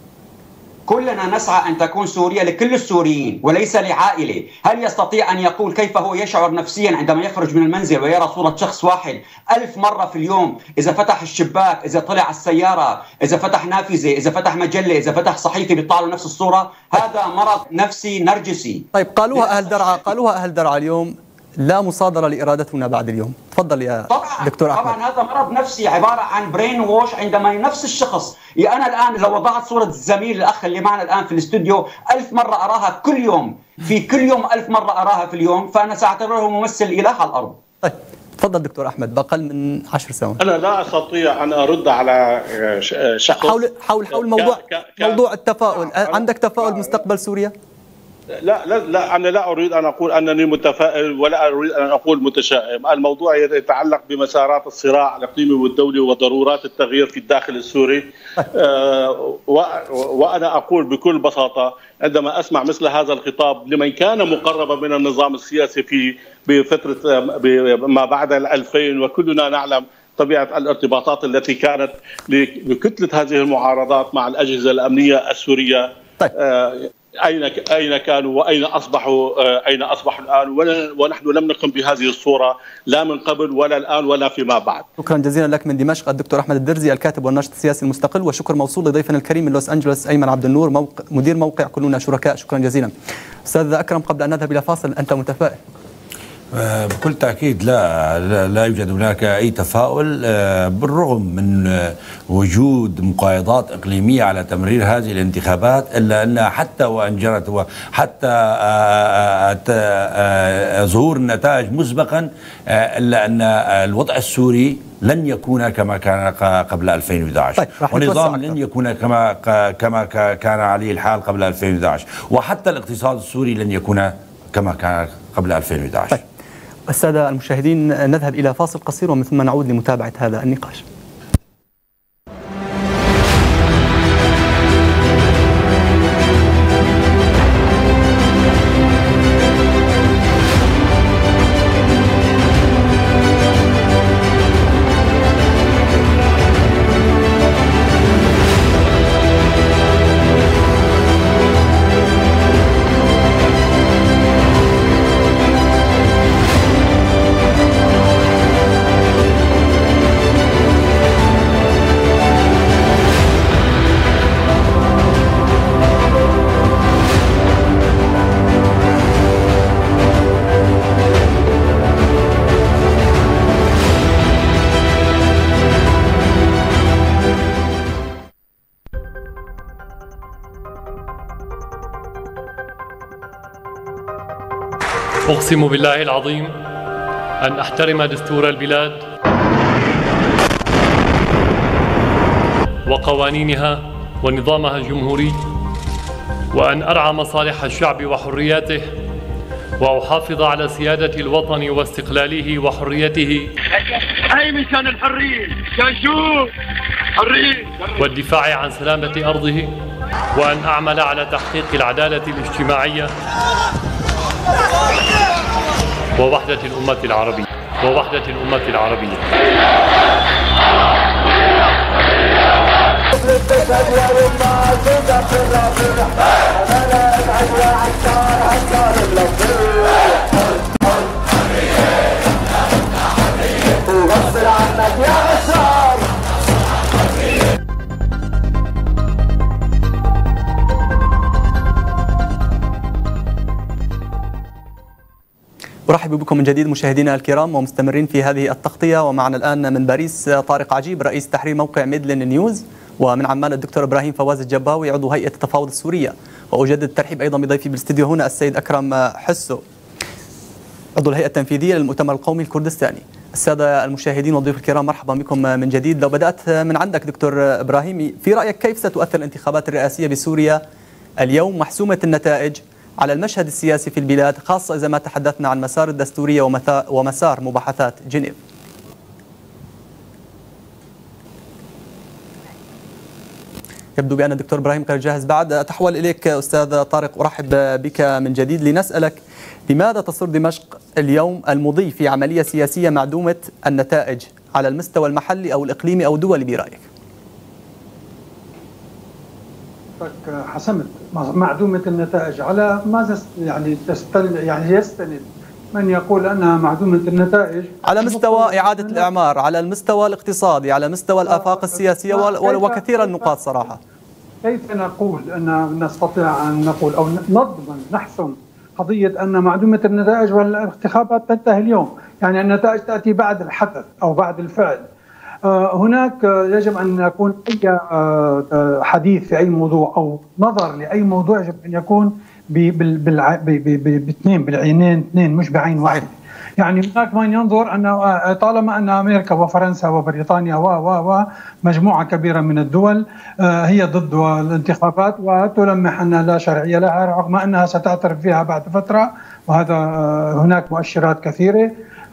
Speaker 3: كلنا نسعى أن تكون سوريا لكل السوريين وليس لعائلة. هل يستطيع أن يقول كيف هو يشعر نفسيا عندما يخرج من المنزل ويرى صورة شخص واحد ألف مرة في اليوم؟ إذا فتح الشباك، إذا طلع على السيارة، إذا فتح نافذة، إذا فتح مجلة، إذا فتح صحيفة بيطلع له نفس الصورة. هذا مرض نفسي نرجسي.
Speaker 1: طيب قالوها أهل درعا، قالوها أهل درعا اليوم، لا مصادرة لإرادتنا بعد اليوم. تفضل يا
Speaker 3: طبعاً
Speaker 1: دكتور أحمد.
Speaker 3: طبعا هذا مرض نفسي عبارة عن برين ووش. عندما نفس الشخص، يا أنا الآن لو وضعت صورة الزميل الأخ اللي معنا الآن في الاستوديو ألف مرة أراها كل يوم، في كل يوم ألف مرة أراها في اليوم، فأنا سأعتبره ممثل إله على الأرض.
Speaker 1: طيب تفضل دكتور أحمد، بأقل من عشر ثواني.
Speaker 4: أنا لا أستطيع أن أرد على شخص
Speaker 1: حول حول حول موضوع ك... ك... موضوع التفاؤل. عندك تفاؤل مستقبل سوريا؟
Speaker 4: لا لا لا أنا لا أريد أن أقول أنني متفائل ولا أريد أن أقول متشائم. الموضوع يتعلق بمسارات الصراع الإقليمي والدولي وضرورات التغيير في الداخل السوري. آه وأنا أقول بكل بساطة عندما أسمع مثل هذا الخطاب لمن كان مقربا من النظام السياسي في بفترة ما بعد الألفين، وكلنا نعلم طبيعة الارتباطات التي كانت لكتلة هذه المعارضات مع الأجهزة الأمنية السورية.
Speaker 1: طيب.
Speaker 4: آه أين أين كانوا وأين أصبحوا أين أصبحوا الآن، ونحن لم نكن بهذه الصورة لا من قبل ولا الآن ولا فيما بعد.
Speaker 1: شكرا جزيلا لك من دمشق الدكتور أحمد الدرزي الكاتب والناشط السياسي المستقل، وشكر موصول لضيفنا الكريم من لوس أنجلوس أيمن عبد النور موقع مدير موقع كلنا شركاء. شكرا جزيلا. أستاذ أكرم، قبل أن نذهب إلى فاصل، أنت متفائل؟
Speaker 2: بكل تأكيد لا, لا لا يوجد هناك أي تفاؤل بالرغم من وجود مقايضات إقليمية على تمرير هذه الانتخابات، إلا أن حتى وأن جرت وحتى ظهور النتائج مسبقا، إلا أن الوضع السوري لن يكون كما كان قبل ألفين وأحد عشر.
Speaker 1: طيب،
Speaker 2: ونظام لن يكون كما كما كان عليه الحال قبل ألفين وأحد عشر، وحتى الاقتصاد السوري لن يكون كما كان قبل ألفين وأحد عشر.
Speaker 1: طيب. السادة المشاهدين، نذهب إلى فاصل قصير ومن ثم نعود لمتابعة هذا النقاش.
Speaker 5: أقسم بالله العظيم أن أحترم دستور البلاد وقوانينها ونظامها الجمهوري، وأن أرعى مصالح الشعب وحرياته، وأحافظ على سيادة الوطن واستقلاله وحريته.
Speaker 6: هاي مشان الحرية، مشان شو؟ حرية.
Speaker 5: والدفاع عن سلامة أرضه، وأن أعمل على تحقيق العدالة الاجتماعية ووحدة الأمة العربية ووحدة الأمة العربية.
Speaker 1: أرحب بكم من جديد مشاهدينا الكرام ومستمرين في هذه التغطية. ومعنا الآن من باريس طارق عجيب رئيس تحرير موقع ميدلين نيوز، ومن عمان الدكتور إبراهيم فواز الجباوي عضو هيئة التفاوض السورية. وأجدد الترحيب أيضا بضيفي بالاستديو هنا السيد أكرم حسو عضو الهيئة التنفيذية للمؤتمر القومي الكردستاني. السادة المشاهدين والضيوف الكرام مرحبا بكم من جديد. لو بدأت من عندك دكتور إبراهيم، في رأيك كيف ستؤثر الانتخابات الرئاسية بسوريا اليوم محسومة النتائج على المشهد السياسي في البلاد، خاصة إذا ما تحدثنا عن مسار الدستورية ومسار مباحثات جنيف؟ يبدو بأن الدكتور إبراهيم غير جاهز بعد. أتحول إليك أستاذ طارق، أرحب بك من جديد لنسألك لماذا تصر دمشق اليوم المضي في عملية سياسية معدومة النتائج على المستوى المحلي أو الإقليمي أو الدولي برأيك؟
Speaker 7: حسمت معدومة النتائج على ماذا يعني تستند يعني يستند من يقول أنها معدومة النتائج
Speaker 1: على مستوى إعادة الإعمار، على المستوى الاقتصادي، على مستوى الآفاق السياسية وكثير النقاط صراحة.
Speaker 7: كيف نقول أن نستطيع أن نقول أو نضمن نحسم قضية أن معدومة النتائج والانتخابات تنتهي اليوم؟ يعني النتائج تأتي بعد الحدث أو بعد الفعل. هناك يجب أن يكون أي حديث في أي موضوع أو نظر لأي موضوع يجب أن يكون باثنين بالعينين اثنين مش بعين واحدة. يعني هناك من ينظر أن طالما أن أمريكا وفرنسا وبريطانيا و و ومجموعة كبيرة من الدول هي ضد الانتخابات وتلمح أنها لا شرعية لها رغم أنها ستعترف فيها بعد فترة، وهذا هناك مؤشرات كثيرة.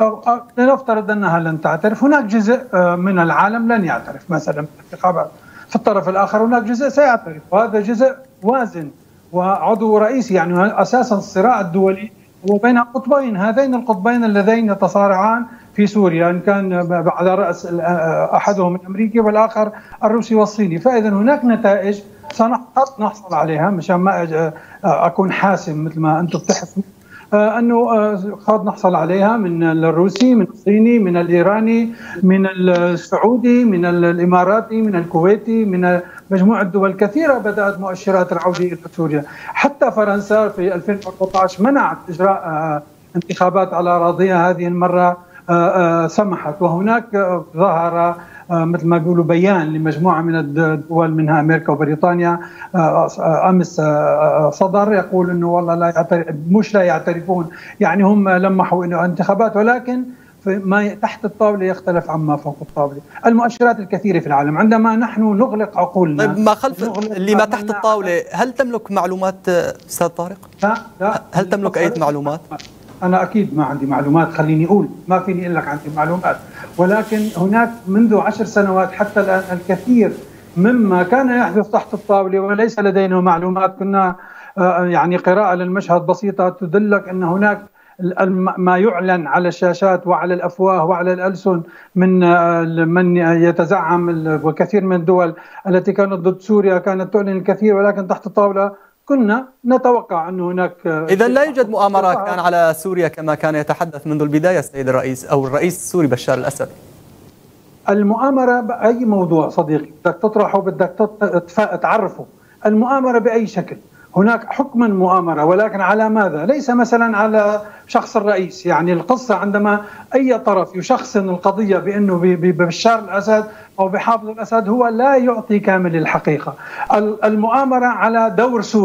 Speaker 7: لنفترض أنها لن تعترف، هناك جزء من العالم لن يعترف مثلا بالانتخابات، في الطرف الآخر هناك جزء سيعترف، وهذا جزء وازن وعضو رئيسي. يعني أساسا الصراع الدولي هو بين قطبين، هذين القطبين اللذين يتصارعان في سوريا، إن كان على رأس أحدهم الأمريكي والآخر الروسي والصيني. فإذا هناك نتائج سنحصل عليها، مشان ما أكون حاسم مثل ما أنتم بتحسوا، أنه قد نحصل عليها من الروسي، من الصيني، من الإيراني، من السعودي، من الإماراتي، من الكويتي، من مجموعة دول كثيرة بدأت مؤشرات العودة إلى سوريا. حتى فرنسا في ألفين وأربعة عشر منعت إجراء انتخابات على أراضيها، هذه المرة سمحت. وهناك ظهر مثل ما بيقولوا بيان لمجموعة من الدول منها أمريكا وبريطانيا أمس صدر يقول أنه والله لا يعترف، مش لا يعترفون، يعني هم لمحوا أنه انتخابات، ولكن ما تحت الطاولة يختلف عما فوق الطاولة. المؤشرات الكثيرة في العالم، عندما نحن نغلق عقولنا.
Speaker 1: طيب ما خلف اللي ما تحت الطاولة، هل تملك معلومات أستاذ طارق؟
Speaker 7: لا لا.
Speaker 1: هل تملك أي معلومات؟
Speaker 7: أنا أكيد ما عندي معلومات، خليني أقول ما فيني أقول لك عندي معلومات، ولكن هناك منذ عشر سنوات حتى الآن الكثير مما كان يحدث تحت الطاولة وليس لدينا معلومات. كنا يعني قراءة للمشهد بسيطة تدلك أن هناك ما يعلن على الشاشات وعلى الأفواه وعلى الألسن من من يتزعم، وكثير من الدول التي كانت ضد سوريا كانت تعلن الكثير، ولكن تحت الطاولة كنا نتوقع أن هناك.
Speaker 1: إذا لا يوجد مؤامرة كان على سوريا كما كان يتحدث منذ البداية السيد الرئيس أو الرئيس السوري بشار الأسد؟
Speaker 7: المؤامرة بأي موضوع صديقي بدك تطرحه بدك تعرفه، المؤامرة بأي شكل. هناك حكما مؤامرة، ولكن على ماذا؟ ليس مثلا على شخص الرئيس. يعني القصة عندما أي طرف يشخصن القضية بأنه ببشار الأسد أو بحافظ الأسد، هو لا يعطي كامل الحقيقة. المؤامرة على دور سوريا،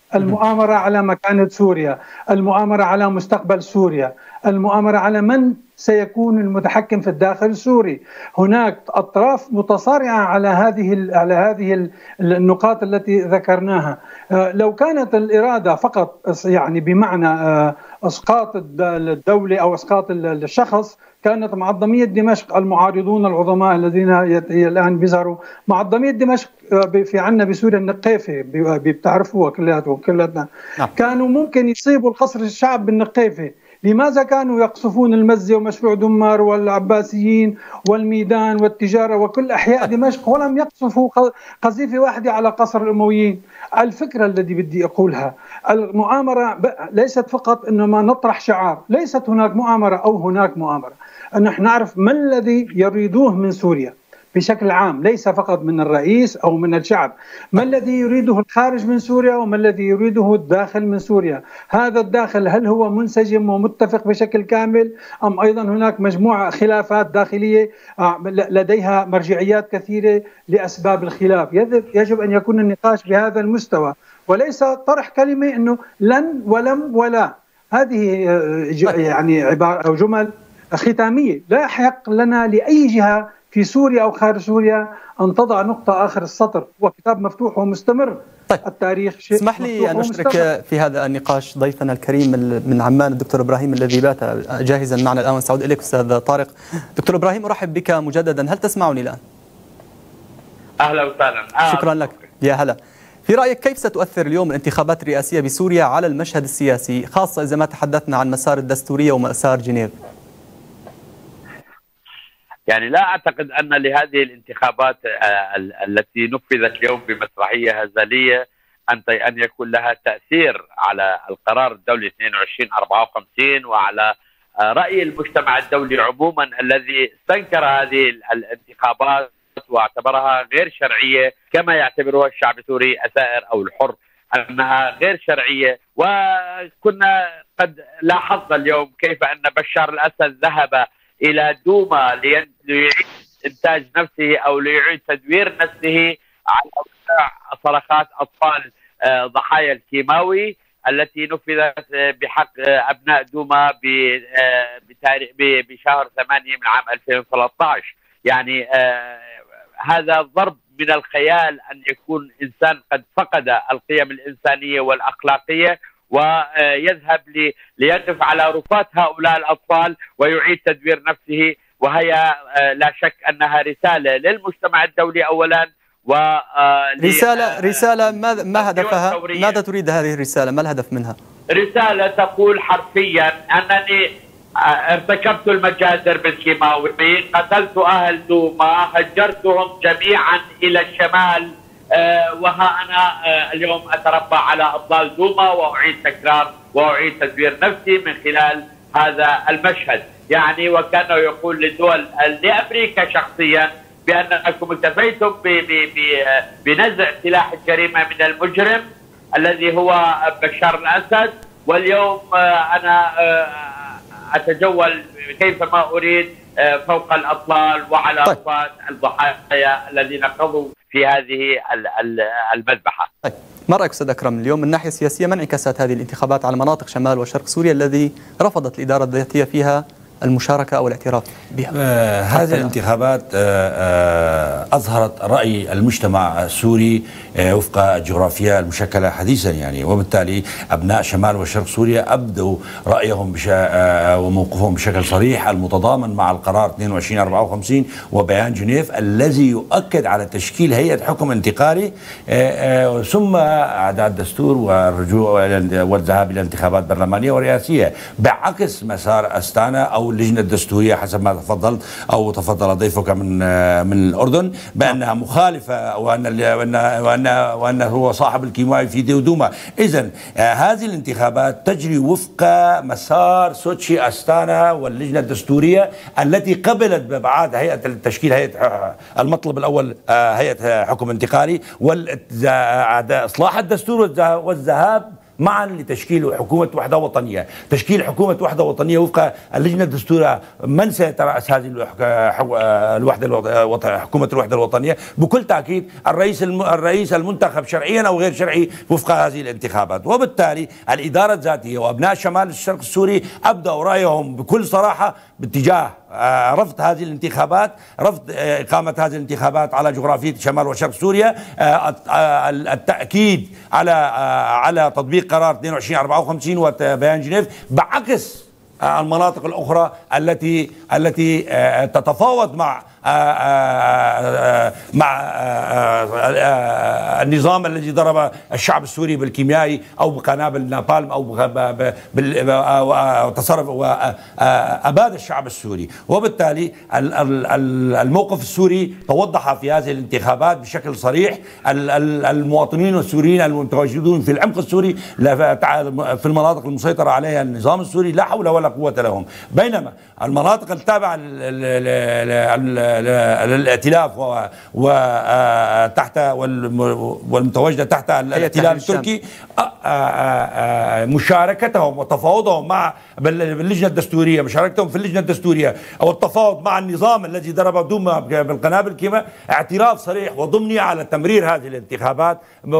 Speaker 7: المؤامرة على مكانة سوريا، المؤامرة على مستقبل سوريا، المؤامرة على من سيكون المتحكم في الداخل السوري. هناك أطراف متصارعة على هذه على هذه النقاط التي ذكرناها. لو كانت الإرادة فقط يعني بمعنى إسقاط الدولة أو إسقاط الشخص، كانت معظمية دمشق المعارضون العظماء الذين الآن بيظهروا، معظمية دمشق في عنا بسوريا النقيفة بتعرفوها كلياتهم كلياتنا، كانوا ممكن يصيبوا القصر الشعب بالنقيفة. لماذا كانوا يقصفون المزة ومشروع دمار والعباسيين والميدان والتجارة وكل أحياء دمشق ولم يقصفوا قذيفة واحدة على قصر الأمويين؟ الفكرة التي بدي أقولها، المؤامرة ليست فقط إنما نطرح شعار، ليست هناك مؤامرة أو هناك مؤامرة، نحن نعرف ما الذي يريدوه من سوريا بشكل عام، ليس فقط من الرئيس أو من الشعب، ما الذي يريده الخارج من سوريا وما الذي يريده الداخل من سوريا. هذا الداخل هل هو منسجم ومتفق بشكل كامل أم أيضا هناك مجموعة خلافات داخلية لديها مرجعيات كثيرة لأسباب الخلاف. يجب أن يكون النقاش بهذا المستوى وليس طرح كلمة أنه لن ولم ولا. هذه يعني عبارة أو جمل ختامية. لا يحق لنا لأي جهة في سوريا أو خارج سوريا أن تضع نقطة آخر السطر، وكتاب مفتوح ومستمر.
Speaker 1: طيب.
Speaker 7: التاريخ شيء
Speaker 1: اسمح لي أن أشرك في هذا النقاش ضيفنا الكريم من عمان الدكتور إبراهيم الذي بات جاهزا معنا الآن، سأعود إليك أستاذ طارق. دكتور إبراهيم أرحب بك مجددا، هل تسمعني الآن؟
Speaker 8: أهلا وسهلا.
Speaker 1: شكرا لك. يا هلا. في رأيك كيف ستؤثر اليوم الانتخابات الرئاسية بسوريا على المشهد السياسي، خاصة إذا ما تحدثنا عن مسار الدستورية ومسار جنيف؟
Speaker 8: يعني لا أعتقد أن لهذه الانتخابات التي نفذت اليوم بمسرحية هزلية أن يكون لها تأثير على القرار الدولي اثنين وعشرين أربعة وخمسين وعلى رأي المجتمع الدولي عموما الذي استنكر هذه الانتخابات واعتبرها غير شرعية، كما يعتبرها الشعب السوري الثائر أو الحر أنها غير شرعية. وكنا قد لاحظنا اليوم كيف أن بشار الأسد ذهب إلى دوما ليعيد إنتاج نفسه أو ليعيد تدوير نفسه على صرخات أطفال ضحايا الكيماوي التي نفذت بحق أبناء دوما بشهر ثمانية من عام ألفين وثلاثة عشر. يعني هذا ضرب من الخيال أن يكون إنسان قد فقد القيم الإنسانية والأخلاقية ويذهب ليقف على رفات هؤلاء الأطفال ويعيد تدوير نفسه، وهي لا شك أنها رسالة للمجتمع الدولي أولا و
Speaker 1: رسالة رسالة ماذا ما هدفها؟ ماذا تريد هذه الرسالة؟ ما الهدف منها؟
Speaker 8: رسالة تقول حرفيا أنني ارتكبت المجازر بالكيماوي، قتلت أهل دوما، هجرتهم جميعا إلى الشمال، أه وها أنا أه اليوم أتربى على أضلال دوما وأعيد تكرار وأعيد تدوير نفسي من خلال هذا المشهد. يعني وكان يقول لدول لأمريكا شخصيا بأنكم اكتفيتم بنزع سلاح الجريمة من المجرم الذي هو بشار الأسد، واليوم أه أنا أتجول كيفما أريد فوق الأطلال وعلى
Speaker 1: طيب.
Speaker 8: رفات الضحايا الذين قضوا في هذه المذبحة.
Speaker 1: طيب. ما رأيك أستاذ أكرم اليوم من الناحية السياسية، من انعكاسات هذه الانتخابات على مناطق شمال وشرق سوريا الذي رفضت الإدارة الذاتية فيها المشاركة أو الاعتراف بها؟
Speaker 2: آه هذه الانتخابات آه آه أظهرت رأي المجتمع السوري آه وفق الجغرافيا المشكلة حديثا، يعني وبالتالي أبناء شمال وشرق سوريا أبدوا رأيهم آه وموقفهم بشكل صريح المتضامن مع القرار اثنين وعشرين أربعة وخمسين وبيان جنيف الذي يؤكد على تشكيل هيئة حكم انتقالي آه آه ثم إعداد دستور والرجوع والذهاب إلى انتخابات برلمانية ورئاسية بعكس مسار أستانا أو اللجنة الدستورية حسب ما تفضل أو تفضل ضيفك من من الأردن بأنها مخالفة وأن وأن وأن هو صاحب الكيماوي في دوما. إذن هذه الانتخابات تجري وفق مسار سوتشي أستانا واللجنة الدستورية التي قبلت بإبعاد هيئة التشكيل هيئة المطلب الأول هيئة حكم انتقالي وإصلاح الدستور والذهاب معا لتشكيل حكومة وحدة وطنية. تشكيل حكومة وحدة وطنية وفق اللجنة الدستورية، من سيترأس هذه الوحدة حكومة الوحدة الوطنية؟ بكل تأكيد الرئيس الرئيس المنتخب شرعيا أو غير شرعي وفق هذه الانتخابات. وبالتالي الإدارة الذاتية وأبناء شمال الشرق السوري أبدأوا رأيهم بكل صراحة باتجاه رفض هذه الانتخابات، رفض إقامة هذه الانتخابات على جغرافية شمال وشرق سوريا، التأكيد على على تطبيق قرار اثنين وعشرين أربعة وخمسين وبيان جنيف، بعكس المناطق الأخرى التي التي تتفاوض مع مع النظام الذي ضرب الشعب السوري بالكيميائي أو بقنابل نابالم أو تصرف وأباد الشعب السوري. وبالتالي الموقف السوري توضح في هذه الانتخابات بشكل صريح. المواطنين السوريين المتواجدون في العمق السوري في المناطق المسيطرة عليها النظام السوري لا حول ولا قوة لهم، بينما المناطق التابعة للائتلاف وتحت والمتواجدة تحت الائتلاف التركي مشاركتهم وتفاوضهم مع باللجنة الدستورية، مشاركتهم في اللجنة الدستورية أو التفاوض مع النظام الذي ضرب دوما بالقنابل الكيميائية اعتراف صريح وضمني على تمرير هذه الانتخابات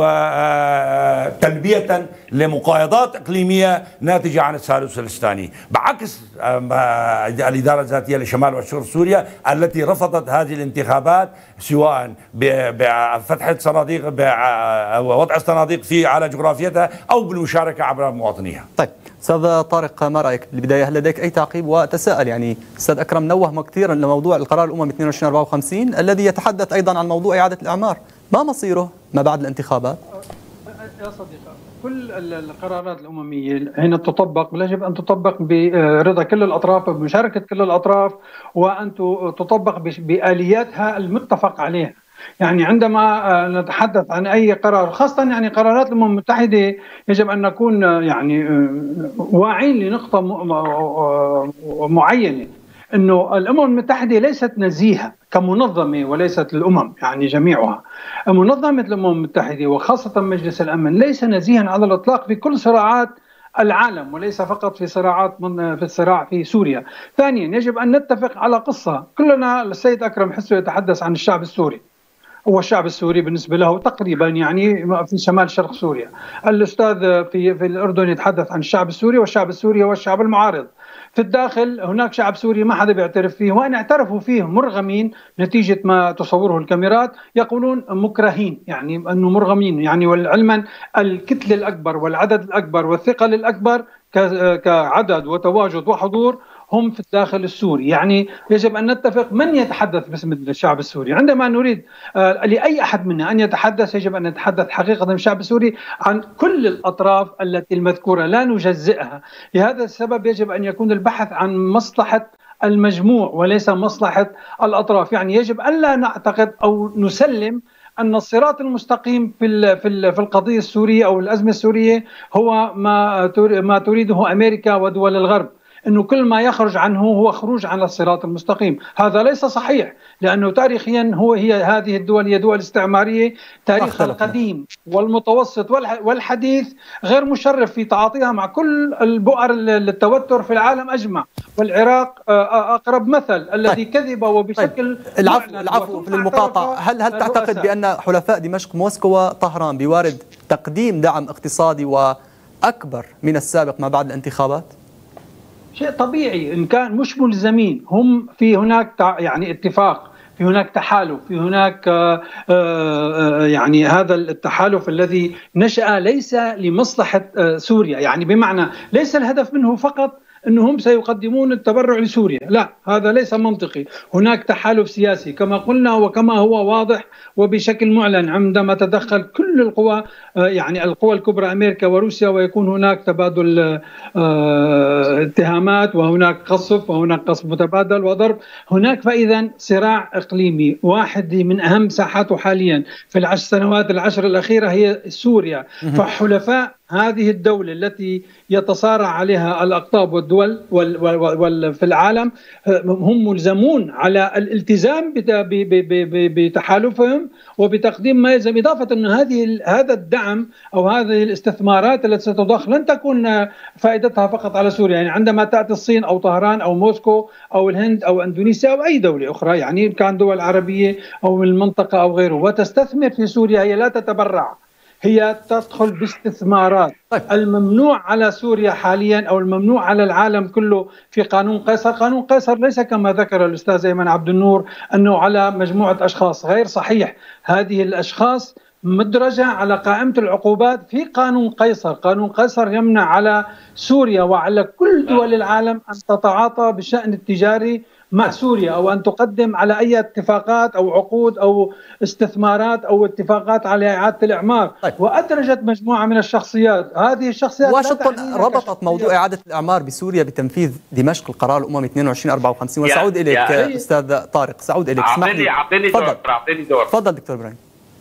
Speaker 2: تلبية لمقايضات إقليمية ناتجة عن الثالوث الثاني، بعكس الإدارة الذاتية لشمال وشرق سوريا التي رفضت هذه الانتخابات سواء بفتح صناديق بوضع الصناديق في على جغرافيتها أو بالمشاركة عبر مواطنيها.
Speaker 1: طيب أستاذ طارق، ما رأيك بالبداية؟ هل لديك أي تعقيب؟ وتساءل يعني أستاذ أكرم نوه كثيرا لموضوع القرار الأممي اثنين وعشرين أربعة وخمسين الذي يتحدث أيضا عن موضوع إعادة الإعمار، ما مصيره ما بعد الانتخابات؟
Speaker 7: يا صديقي، كل القرارات الأممية حين تطبق يجب أن تطبق برضا كل الأطراف وبمشاركة كل الأطراف، وأن تطبق بآلياتها المتفق عليها. يعني عندما نتحدث عن أي قرار، خاصة يعني قرارات الأمم المتحدة، يجب أن نكون يعني واعين لنقطة معينة، أنه الأمم المتحدة ليست نزيهة كمنظمة وليست الأمم يعني جميعها. منظمة الأمم المتحدة وخاصة مجلس الأمن ليس نزيها على الإطلاق في كل صراعات العالم، وليس فقط في صراعات من في الصراع في سوريا. ثانيا، يجب أن نتفق على قصة كلنا. السيد أكرم حسه يتحدث عن الشعب السوري، هو الشعب السوري بالنسبة له تقريبا يعني في شمال شرق سوريا. الأستاذ في في الأردن يتحدث عن الشعب السوري، والشعب السوري هو الشعب المعارض. في الداخل هناك شعب سوري ما حدا بيعترف فيه، وإن اعترفوا فيه مرغمين نتيجة ما تصوره الكاميرات، يقولون مكرهين، يعني أنه مرغمين يعني. والعلما الكتلة الأكبر والعدد الأكبر والثقل الأكبر كعدد وتواجد وحضور هم في الداخل السوري. يعني يجب أن نتفق من يتحدث باسم الشعب السوري. عندما نريد لأي أحد منا أن يتحدث يجب أن نتحدث حقيقة الشعب السوري عن كل الأطراف التي المذكورة، لا نجزئها. لهذا السبب يجب أن يكون البحث عن مصلحة المجموع وليس مصلحة الأطراف. يعني يجب أن لا نعتقد أو نسلم أن الصراط المستقيم في في القضية السورية أو الأزمة السورية هو ما ما تريده أمريكا ودول الغرب، أنه كل ما يخرج عنه هو خروج عن الصراط المستقيم. هذا ليس صحيح، لأنه تاريخيا هو هي هذه الدول هي دول استعمارية، تاريخ القديم والمتوسط والحديث غير مشرف في تعاطيها مع كل البؤر التوتر في العالم أجمع، والعراق أقرب مثل الذي كذب وبشكل
Speaker 1: طيب. العفو العفو في المقاطعة، هل هل تعتقد بأن حلفاء دمشق موسكو وطهران بوارد تقديم دعم اقتصادي وأكبر من السابق ما بعد الانتخابات؟
Speaker 7: شيء طبيعي إن كان مش ملزمين، هم في هناك يعني اتفاق، في هناك تحالف، في هناك يعني هذا التحالف الذي نشأ ليس لمصلحة سوريا، يعني بمعنى ليس الهدف منه فقط أنهم سيقدمون التبرع لسوريا، لا، هذا ليس منطقي. هناك تحالف سياسي كما قلنا وكما هو واضح وبشكل معلن عندما تدخل كل القوى، يعني القوى الكبرى أمريكا وروسيا، ويكون هناك تبادل اتهامات وهناك قصف وهناك قصف متبادل وضرب هناك. فإذا صراع إقليمي واحد من أهم ساحاته حاليا في العشر سنوات العشر الأخيرة هي سوريا. فحلفاء هذه الدولة التي يتصارع عليها الأقطاب والدول في العالم هم ملزمون على الالتزام بتحالفهم وبتقديم ما يلزم، إضافة أن هذه هذه هذا الدعم او هذه الاستثمارات التي ستضخ لن تكون فائدتها فقط على سوريا، يعني عندما تاتي الصين او طهران او موسكو او الهند او اندونيسيا او اي دوله اخرى، يعني كان دول عربيه او من المنطقه او غيره، وتستثمر في سوريا، هي لا تتبرع، هي تدخل باستثمارات. طيب. الممنوع على سوريا حاليا او الممنوع على العالم كله في قانون قيصر، قانون قيصر ليس كما ذكر الاستاذ ايمن عبد النور انه على مجموعه اشخاص، غير صحيح. هذه الاشخاص مدرجه على قائمه العقوبات في قانون قيصر، قانون قيصر يمنع على سوريا وعلى كل دول العالم ان تتعاطى بالشان التجاري مع سوريا او ان تقدم على اي اتفاقات او عقود او استثمارات او اتفاقات على اعاده الاعمار. طيب. وادرجت مجموعه من الشخصيات، هذه الشخصيات
Speaker 1: واشنطن ربطت موضوع اعاده الاعمار بسوريا بتنفيذ دمشق القرار الاممي اثنين وعشرين أربعة وخمسين. وسأعود اليك استاذ طارق، سأعود اليك.
Speaker 8: اسمح لي. اعطيني دور اعطيني دور
Speaker 1: تفضل دكتور ابراهيم.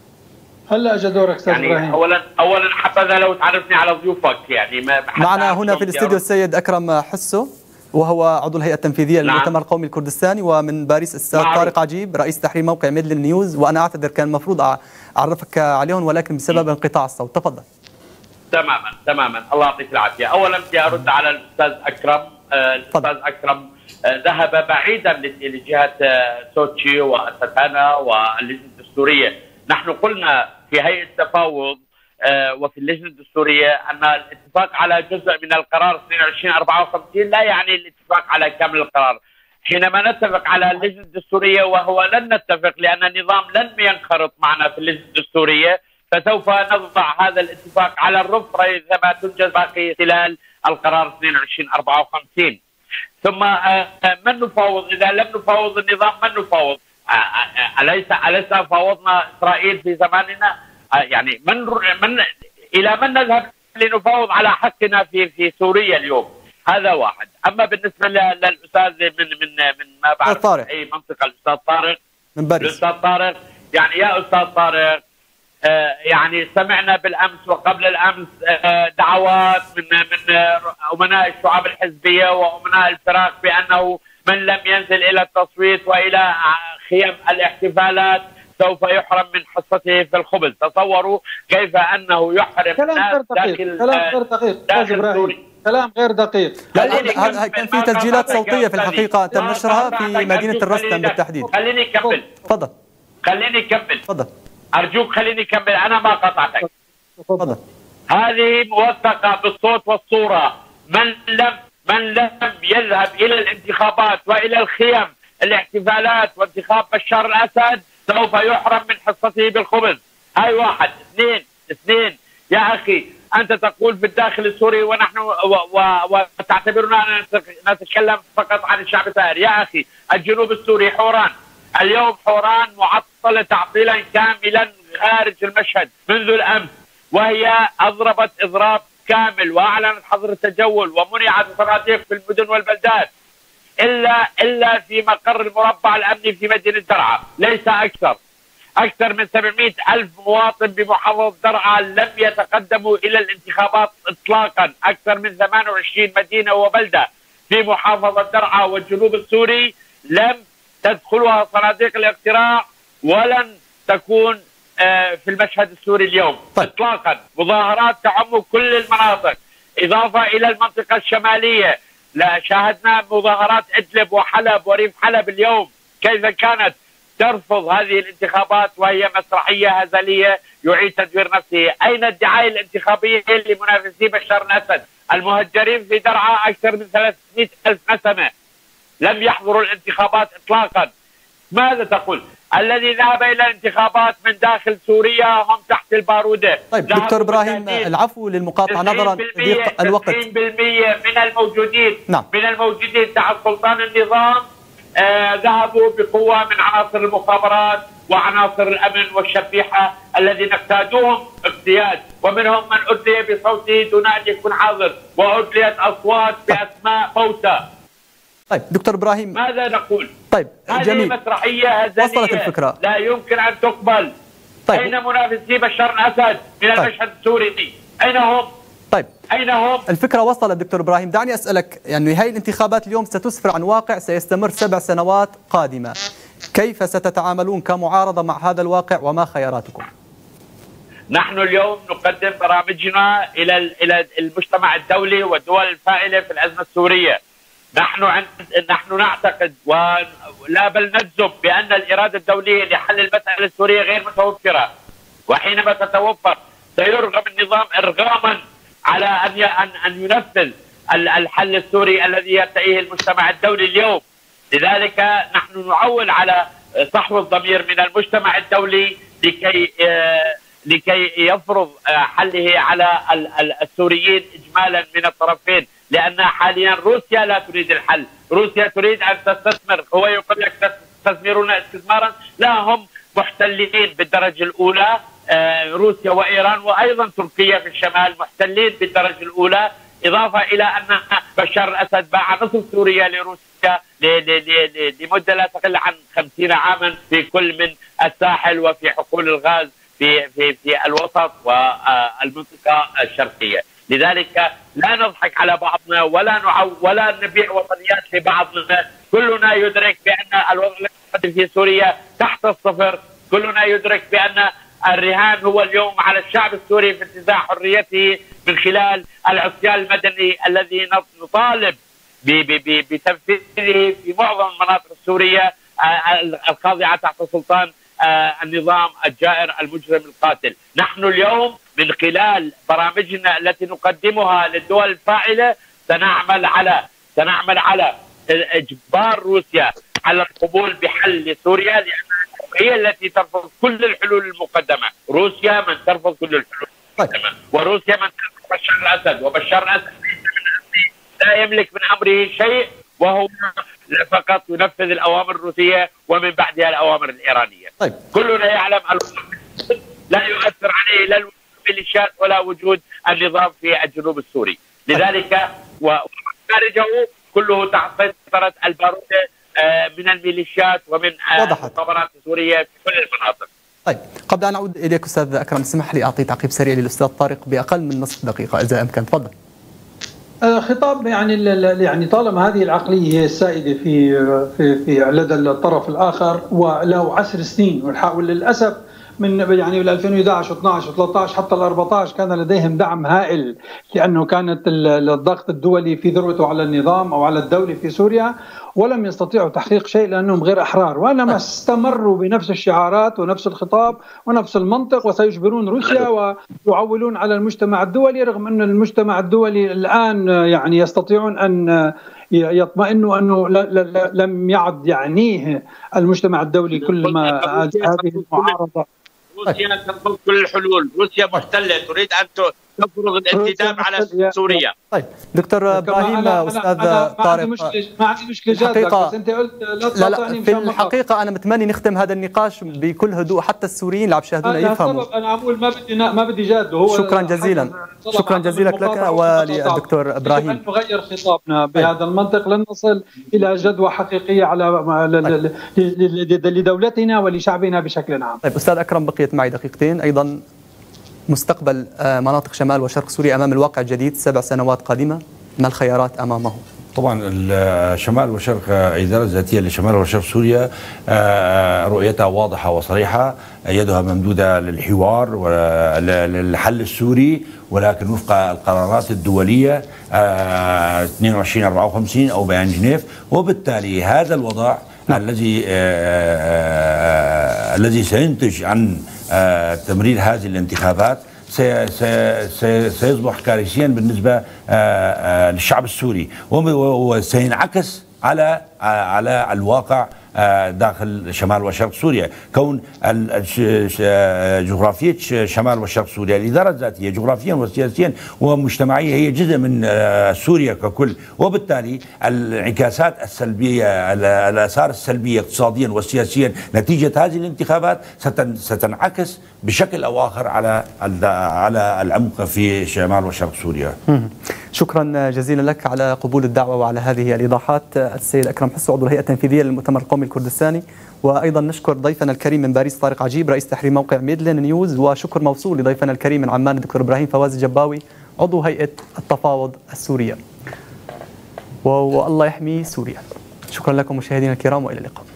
Speaker 7: هلا اجى دورك استاذ
Speaker 8: يعني
Speaker 7: ابراهيم.
Speaker 8: اولا اولا حبذا لو تعرفني على ضيوفك، يعني ما
Speaker 1: معنا هنا في الاستوديو السيد اكرم حسو وهو عضو الهيئة التنفيذية للمؤتمر نعم. القومي الكردستاني، ومن باريس الأستاذ طارق عجيب رئيس تحرير موقع ميدل نيوز، وأنا أعتذر كان المفروض أعرفك عليهم ولكن بسبب انقطاع الصوت. تفضل.
Speaker 8: تماما تماما، الله يعطيك العافية. أولا بدي أرد على الأستاذ أكرم. آه الأستاذ أكرم آه ذهب بعيدا لجهة آه سوتشي وأستانا واللجنة الدستورية. نحن قلنا في هيئة التفاوض وفي اللجنة الدستورية أن الاتفاق على جزء من القرار اثنين وعشرين أربعة وخمسين لا يعني الاتفاق على كامل القرار. حينما نتفق على اللجنة الدستورية وهو لن نتفق لأن النظام لن ينخرط معنا في اللجنة الدستورية، فسوف نضع هذا الاتفاق على الرف ريثما تنجز باقي خلال القرار اثنين وعشرين أربعة وخمسين. ثم من نفاوض؟ إذا لم نفاوض النظام من نفاوض؟ أليس أليس فاوضنا إسرائيل في زماننا؟ يعني من من الى من نذهب لنفاوض على حقنا في في سوريا اليوم؟ هذا واحد. اما بالنسبه للاستاذ من من من ما بعرف اي منطقه، الاستاذ طارق
Speaker 1: من باريس.
Speaker 8: الاستاذ طارق يعني يا استاذ طارق آه يعني سمعنا بالامس وقبل الامس آه دعوات من من امناء الشعب الحزبيه وامناء الفراق بانه من لم ينزل الى التصويت والى خيم الاحتفالات سوف يحرم من حصته في الخبز. تصوروا كيف انه يحرم
Speaker 7: كلام غير دقيق. كلام غير دقيق داخل كلام غير دقيق.
Speaker 1: لا كان في تسجيلات صوتيه في الحقيقه تم نشرها في مدينه الرستم بالتحديد.
Speaker 8: خليني اكمل.
Speaker 1: تفضل.
Speaker 8: خليني اكمل.
Speaker 1: تفضل.
Speaker 8: ارجوك خليني اكمل، انا ما قطعتك.
Speaker 1: تفضل.
Speaker 8: هذه موثقه بالصوت والصوره. من لم من لم يذهب الى الانتخابات والى الخيم الاحتفالات وانتخاب بشار الاسد سوف يحرم من حصته بالخبز. هاي واحد. اثنين اثنين يا اخي انت تقول في الداخل السوري ونحن وتعتبرنا نتكلم فقط عن الشعب السائر. يا اخي الجنوب السوري حوران اليوم، حوران معطله تعطيلا كاملا خارج المشهد منذ الامس، وهي اضربت اضراب كامل واعلنت حظر التجول ومنعت الصناديق في المدن والبلدات الا الا في مقر المربع الامني في مدينه درعا، ليس اكثر. اكثر من سبعمئة الف مواطن بمحافظه درعا لم يتقدموا الى الانتخابات اطلاقا. اكثر من ثمانية وعشرين مدينه وبلده في محافظه درعا والجنوب السوري لم تدخلها صناديق الاقتراع ولن تكون في المشهد السوري اليوم طيب. اطلاقا. مظاهرات تعم كل المناطق، اضافه الى المنطقه الشماليه. لا شاهدنا مظاهرات ادلب وحلب وريف حلب اليوم كيف كانت ترفض هذه الانتخابات وهي مسرحيه هزليه يعيد تدوير نفسه. اين الدعايه الانتخابيه لمنافسي بشار الاسد؟ المهجرين في درعا اكثر من ثلاثمئة الف نسمه لم يحضروا الانتخابات اطلاقا. ماذا تقول؟ الذي ذهب الى الانتخابات من داخل سوريا هم تحت الباروده.
Speaker 1: طيب دكتور ابراهيم العفو للمقاطعه نظرا لضيق الوقت.
Speaker 8: تسعين بالمئة من الموجودين
Speaker 1: نعم.
Speaker 8: من الموجودين تحت سلطان النظام آه ذهبوا بقوه من عناصر المخابرات وعناصر الامن والشبيحه الذين اقتادوهم اقتياد، ومنهم من ادلي بصوته دون ان يكون حاضر وادليت اصوات باسماء موتى.
Speaker 1: طيب دكتور ابراهيم
Speaker 8: ماذا نقول؟
Speaker 1: طيب جميل.
Speaker 8: هذه مسرحيه هزليه
Speaker 1: وصلت الفكره،
Speaker 8: لا يمكن ان تقبل. طيب. اين منافسي بشار الاسد من طيب. المشهد السوري؟ اين هم؟
Speaker 1: طيب
Speaker 8: اين هم؟
Speaker 1: الفكره وصلت دكتور ابراهيم. دعني اسالك، يعني هذه الانتخابات اليوم ستسفر عن واقع سيستمر سبع سنوات قادمه، كيف ستتعاملون كمعارضه مع هذا الواقع وما خياراتكم؟
Speaker 8: نحن اليوم نقدم برامجنا الى الى المجتمع الدولي والدول الفاعله في الازمه السوريه. نحن عند نحن نعتقد ولا بل نجزم بان الاراده الدوليه لحل المساله السوريه غير متوفره، وحينما تتوفر سيرغم النظام ارغاما على ان ان ان ينفذ الحل السوري الذي يرتئيه المجتمع الدولي اليوم. لذلك نحن نعول على صحو الضمير من المجتمع الدولي لكي لكي يفرض حله على السوريين اجمالا من الطرفين، لان حاليا روسيا لا تريد الحل، روسيا تريد ان تستثمر. هو يقول لك تستثمرون استثمارا، لا، هم محتلين بالدرجه الاولى، روسيا وايران وايضا تركيا في الشمال محتلين بالدرجه الاولى، اضافه الى ان بشار الاسد باع نصف سوريا لروسيا لمده لا تقل عن خمسين عاما في كل من الساحل وفي حقول الغاز في في في الوسط والمنطقه الشرقيه. لذلك لا نضحك على بعضنا ولا نعو ولا نبيع وطنيات لبعضنا، كلنا يدرك بان الوضع في سوريا تحت الصفر، كلنا يدرك بان الرهان هو اليوم على الشعب السوري في انتزاع حريته من خلال العصيان المدني الذي نطالب بتنفيذه في معظم المناطق السوريه الخاضعه تحت سلطان النظام الجائر المجرم القاتل. نحن اليوم من خلال برامجنا التي نقدمها للدول الفاعله سنعمل على سنعمل على اجبار روسيا على القبول بحل لسوريا، لانها هي التي ترفض كل الحلول المقدمه. روسيا من ترفض كل الحلول المقدمه، وروسيا من ترفض بشار الاسد، وبشار الاسد لا يملك من امره شيء، وهو فقط ينفذ الاوامر الروسيه ومن بعدها الاوامر الايرانيه. طيب. كلنا يعلم لا يؤثر عليه لا الميليشيات ولا وجود النظام في الجنوب السوري، لذلك وخارجه كله تحت سيطره الباروده من الميليشيات ومن المخابرات السوريه في كل المناطق.
Speaker 1: طيب، قبل ان اعود اليك استاذ اكرم اسمح لي اعطي تعقيب سريع للاستاذ طارق باقل من نصف دقيقه اذا امكن، تفضل.
Speaker 7: خطاب يعني يعني طالما هذه العقليه هي السائده في في في لدى الطرف الاخر وله عشر سنين، وللاسف من يعني بال ألفين وإحدى عشر واثني عشر وثلاثة عشر حتى ال أربعة عشر كان لديهم دعم هائل، لانه كانت الضغط الدولي في ذروته على النظام او على الدوله في سوريا، ولم يستطيعوا تحقيق شيء لانهم غير احرار، وانما استمروا بنفس الشعارات ونفس الخطاب ونفس المنطق، وسيجبرون روسيا ويعولون على المجتمع الدولي، رغم ان المجتمع الدولي الان يعني يستطيعون ان يطمئنوا انه لم يعد يعنيه المجتمع الدولي كل ما هذه المعارضه.
Speaker 8: روسيا ترفض كل الحلول، روسيا محتله تريد ان تفرض الانتداب على سوريا.
Speaker 1: طيب دكتور ابراهيم، استاذ طارق،
Speaker 7: ما عندي مشكله جادك، بس انت قلت لا تقاطعني.
Speaker 1: في الحقيقه انا متمني نختم هذا النقاش بكل هدوء، حتى السوريين اللي عم يشاهدونا يفهموا.
Speaker 7: انا عم ما بدي ما بدي جاد. هو
Speaker 1: شكرا جزيلا، شكرا جزيلا لك وللدكتور ابراهيم.
Speaker 7: يجب ان نغير خطابنا بهذا المنطق لن نصل الى جدوى حقيقيه على لدولتنا ولشعبنا بشكل عام.
Speaker 1: طيب استاذ اكرم، بقيت معي دقيقتين ايضا. مستقبل مناطق شمال وشرق سوريا امام الواقع الجديد، سبع سنوات قادمه، ما الخيارات امامه؟
Speaker 2: طبعا الشمال وشرق الإدارة الذاتية لشمال وشرق سوريا رؤيتها واضحة وصريحة، يدها ممدودة للحوار وللحل السوري، ولكن وفق القرارات الدولية اثنين وعشرين أربعة وخمسين أو بيان جنيف. وبالتالي هذا الوضع الذي الذي سينتج عن تمرير هذه الانتخابات سيصبح كارثيا بالنسبة للشعب السوري، وسينعكس على على الواقع داخل شمال وشرق سوريا. كون جغرافية شمال وشرق سوريا الإدارة الذاتية جغرافيا وسياسيا ومجتمعيا هي جزء من سوريا ككل، وبالتالي الانعكاسات السلبية الآثار السلبية اقتصاديا وسياسيا نتيجة هذه الانتخابات ستنعكس بشكل أو آخر على على العمق في شمال وشرق سوريا.
Speaker 1: شكرا جزيلا لك على قبول الدعوة وعلى هذه الإيضاحات السيد أكرم حسو، عضو الهيئة التنفيذية للمؤتمر القومي الكردستاني، وأيضا نشكر ضيفنا الكريم من باريس طارق عجيب رئيس تحرير موقع ميدلين نيوز، وشكر موصول لضيفنا الكريم من عمان الدكتور إبراهيم فواز الجباوي عضو هيئة التفاوض السورية. والله يحمي سوريا. شكرا لكم مشاهدينا الكرام وإلى اللقاء.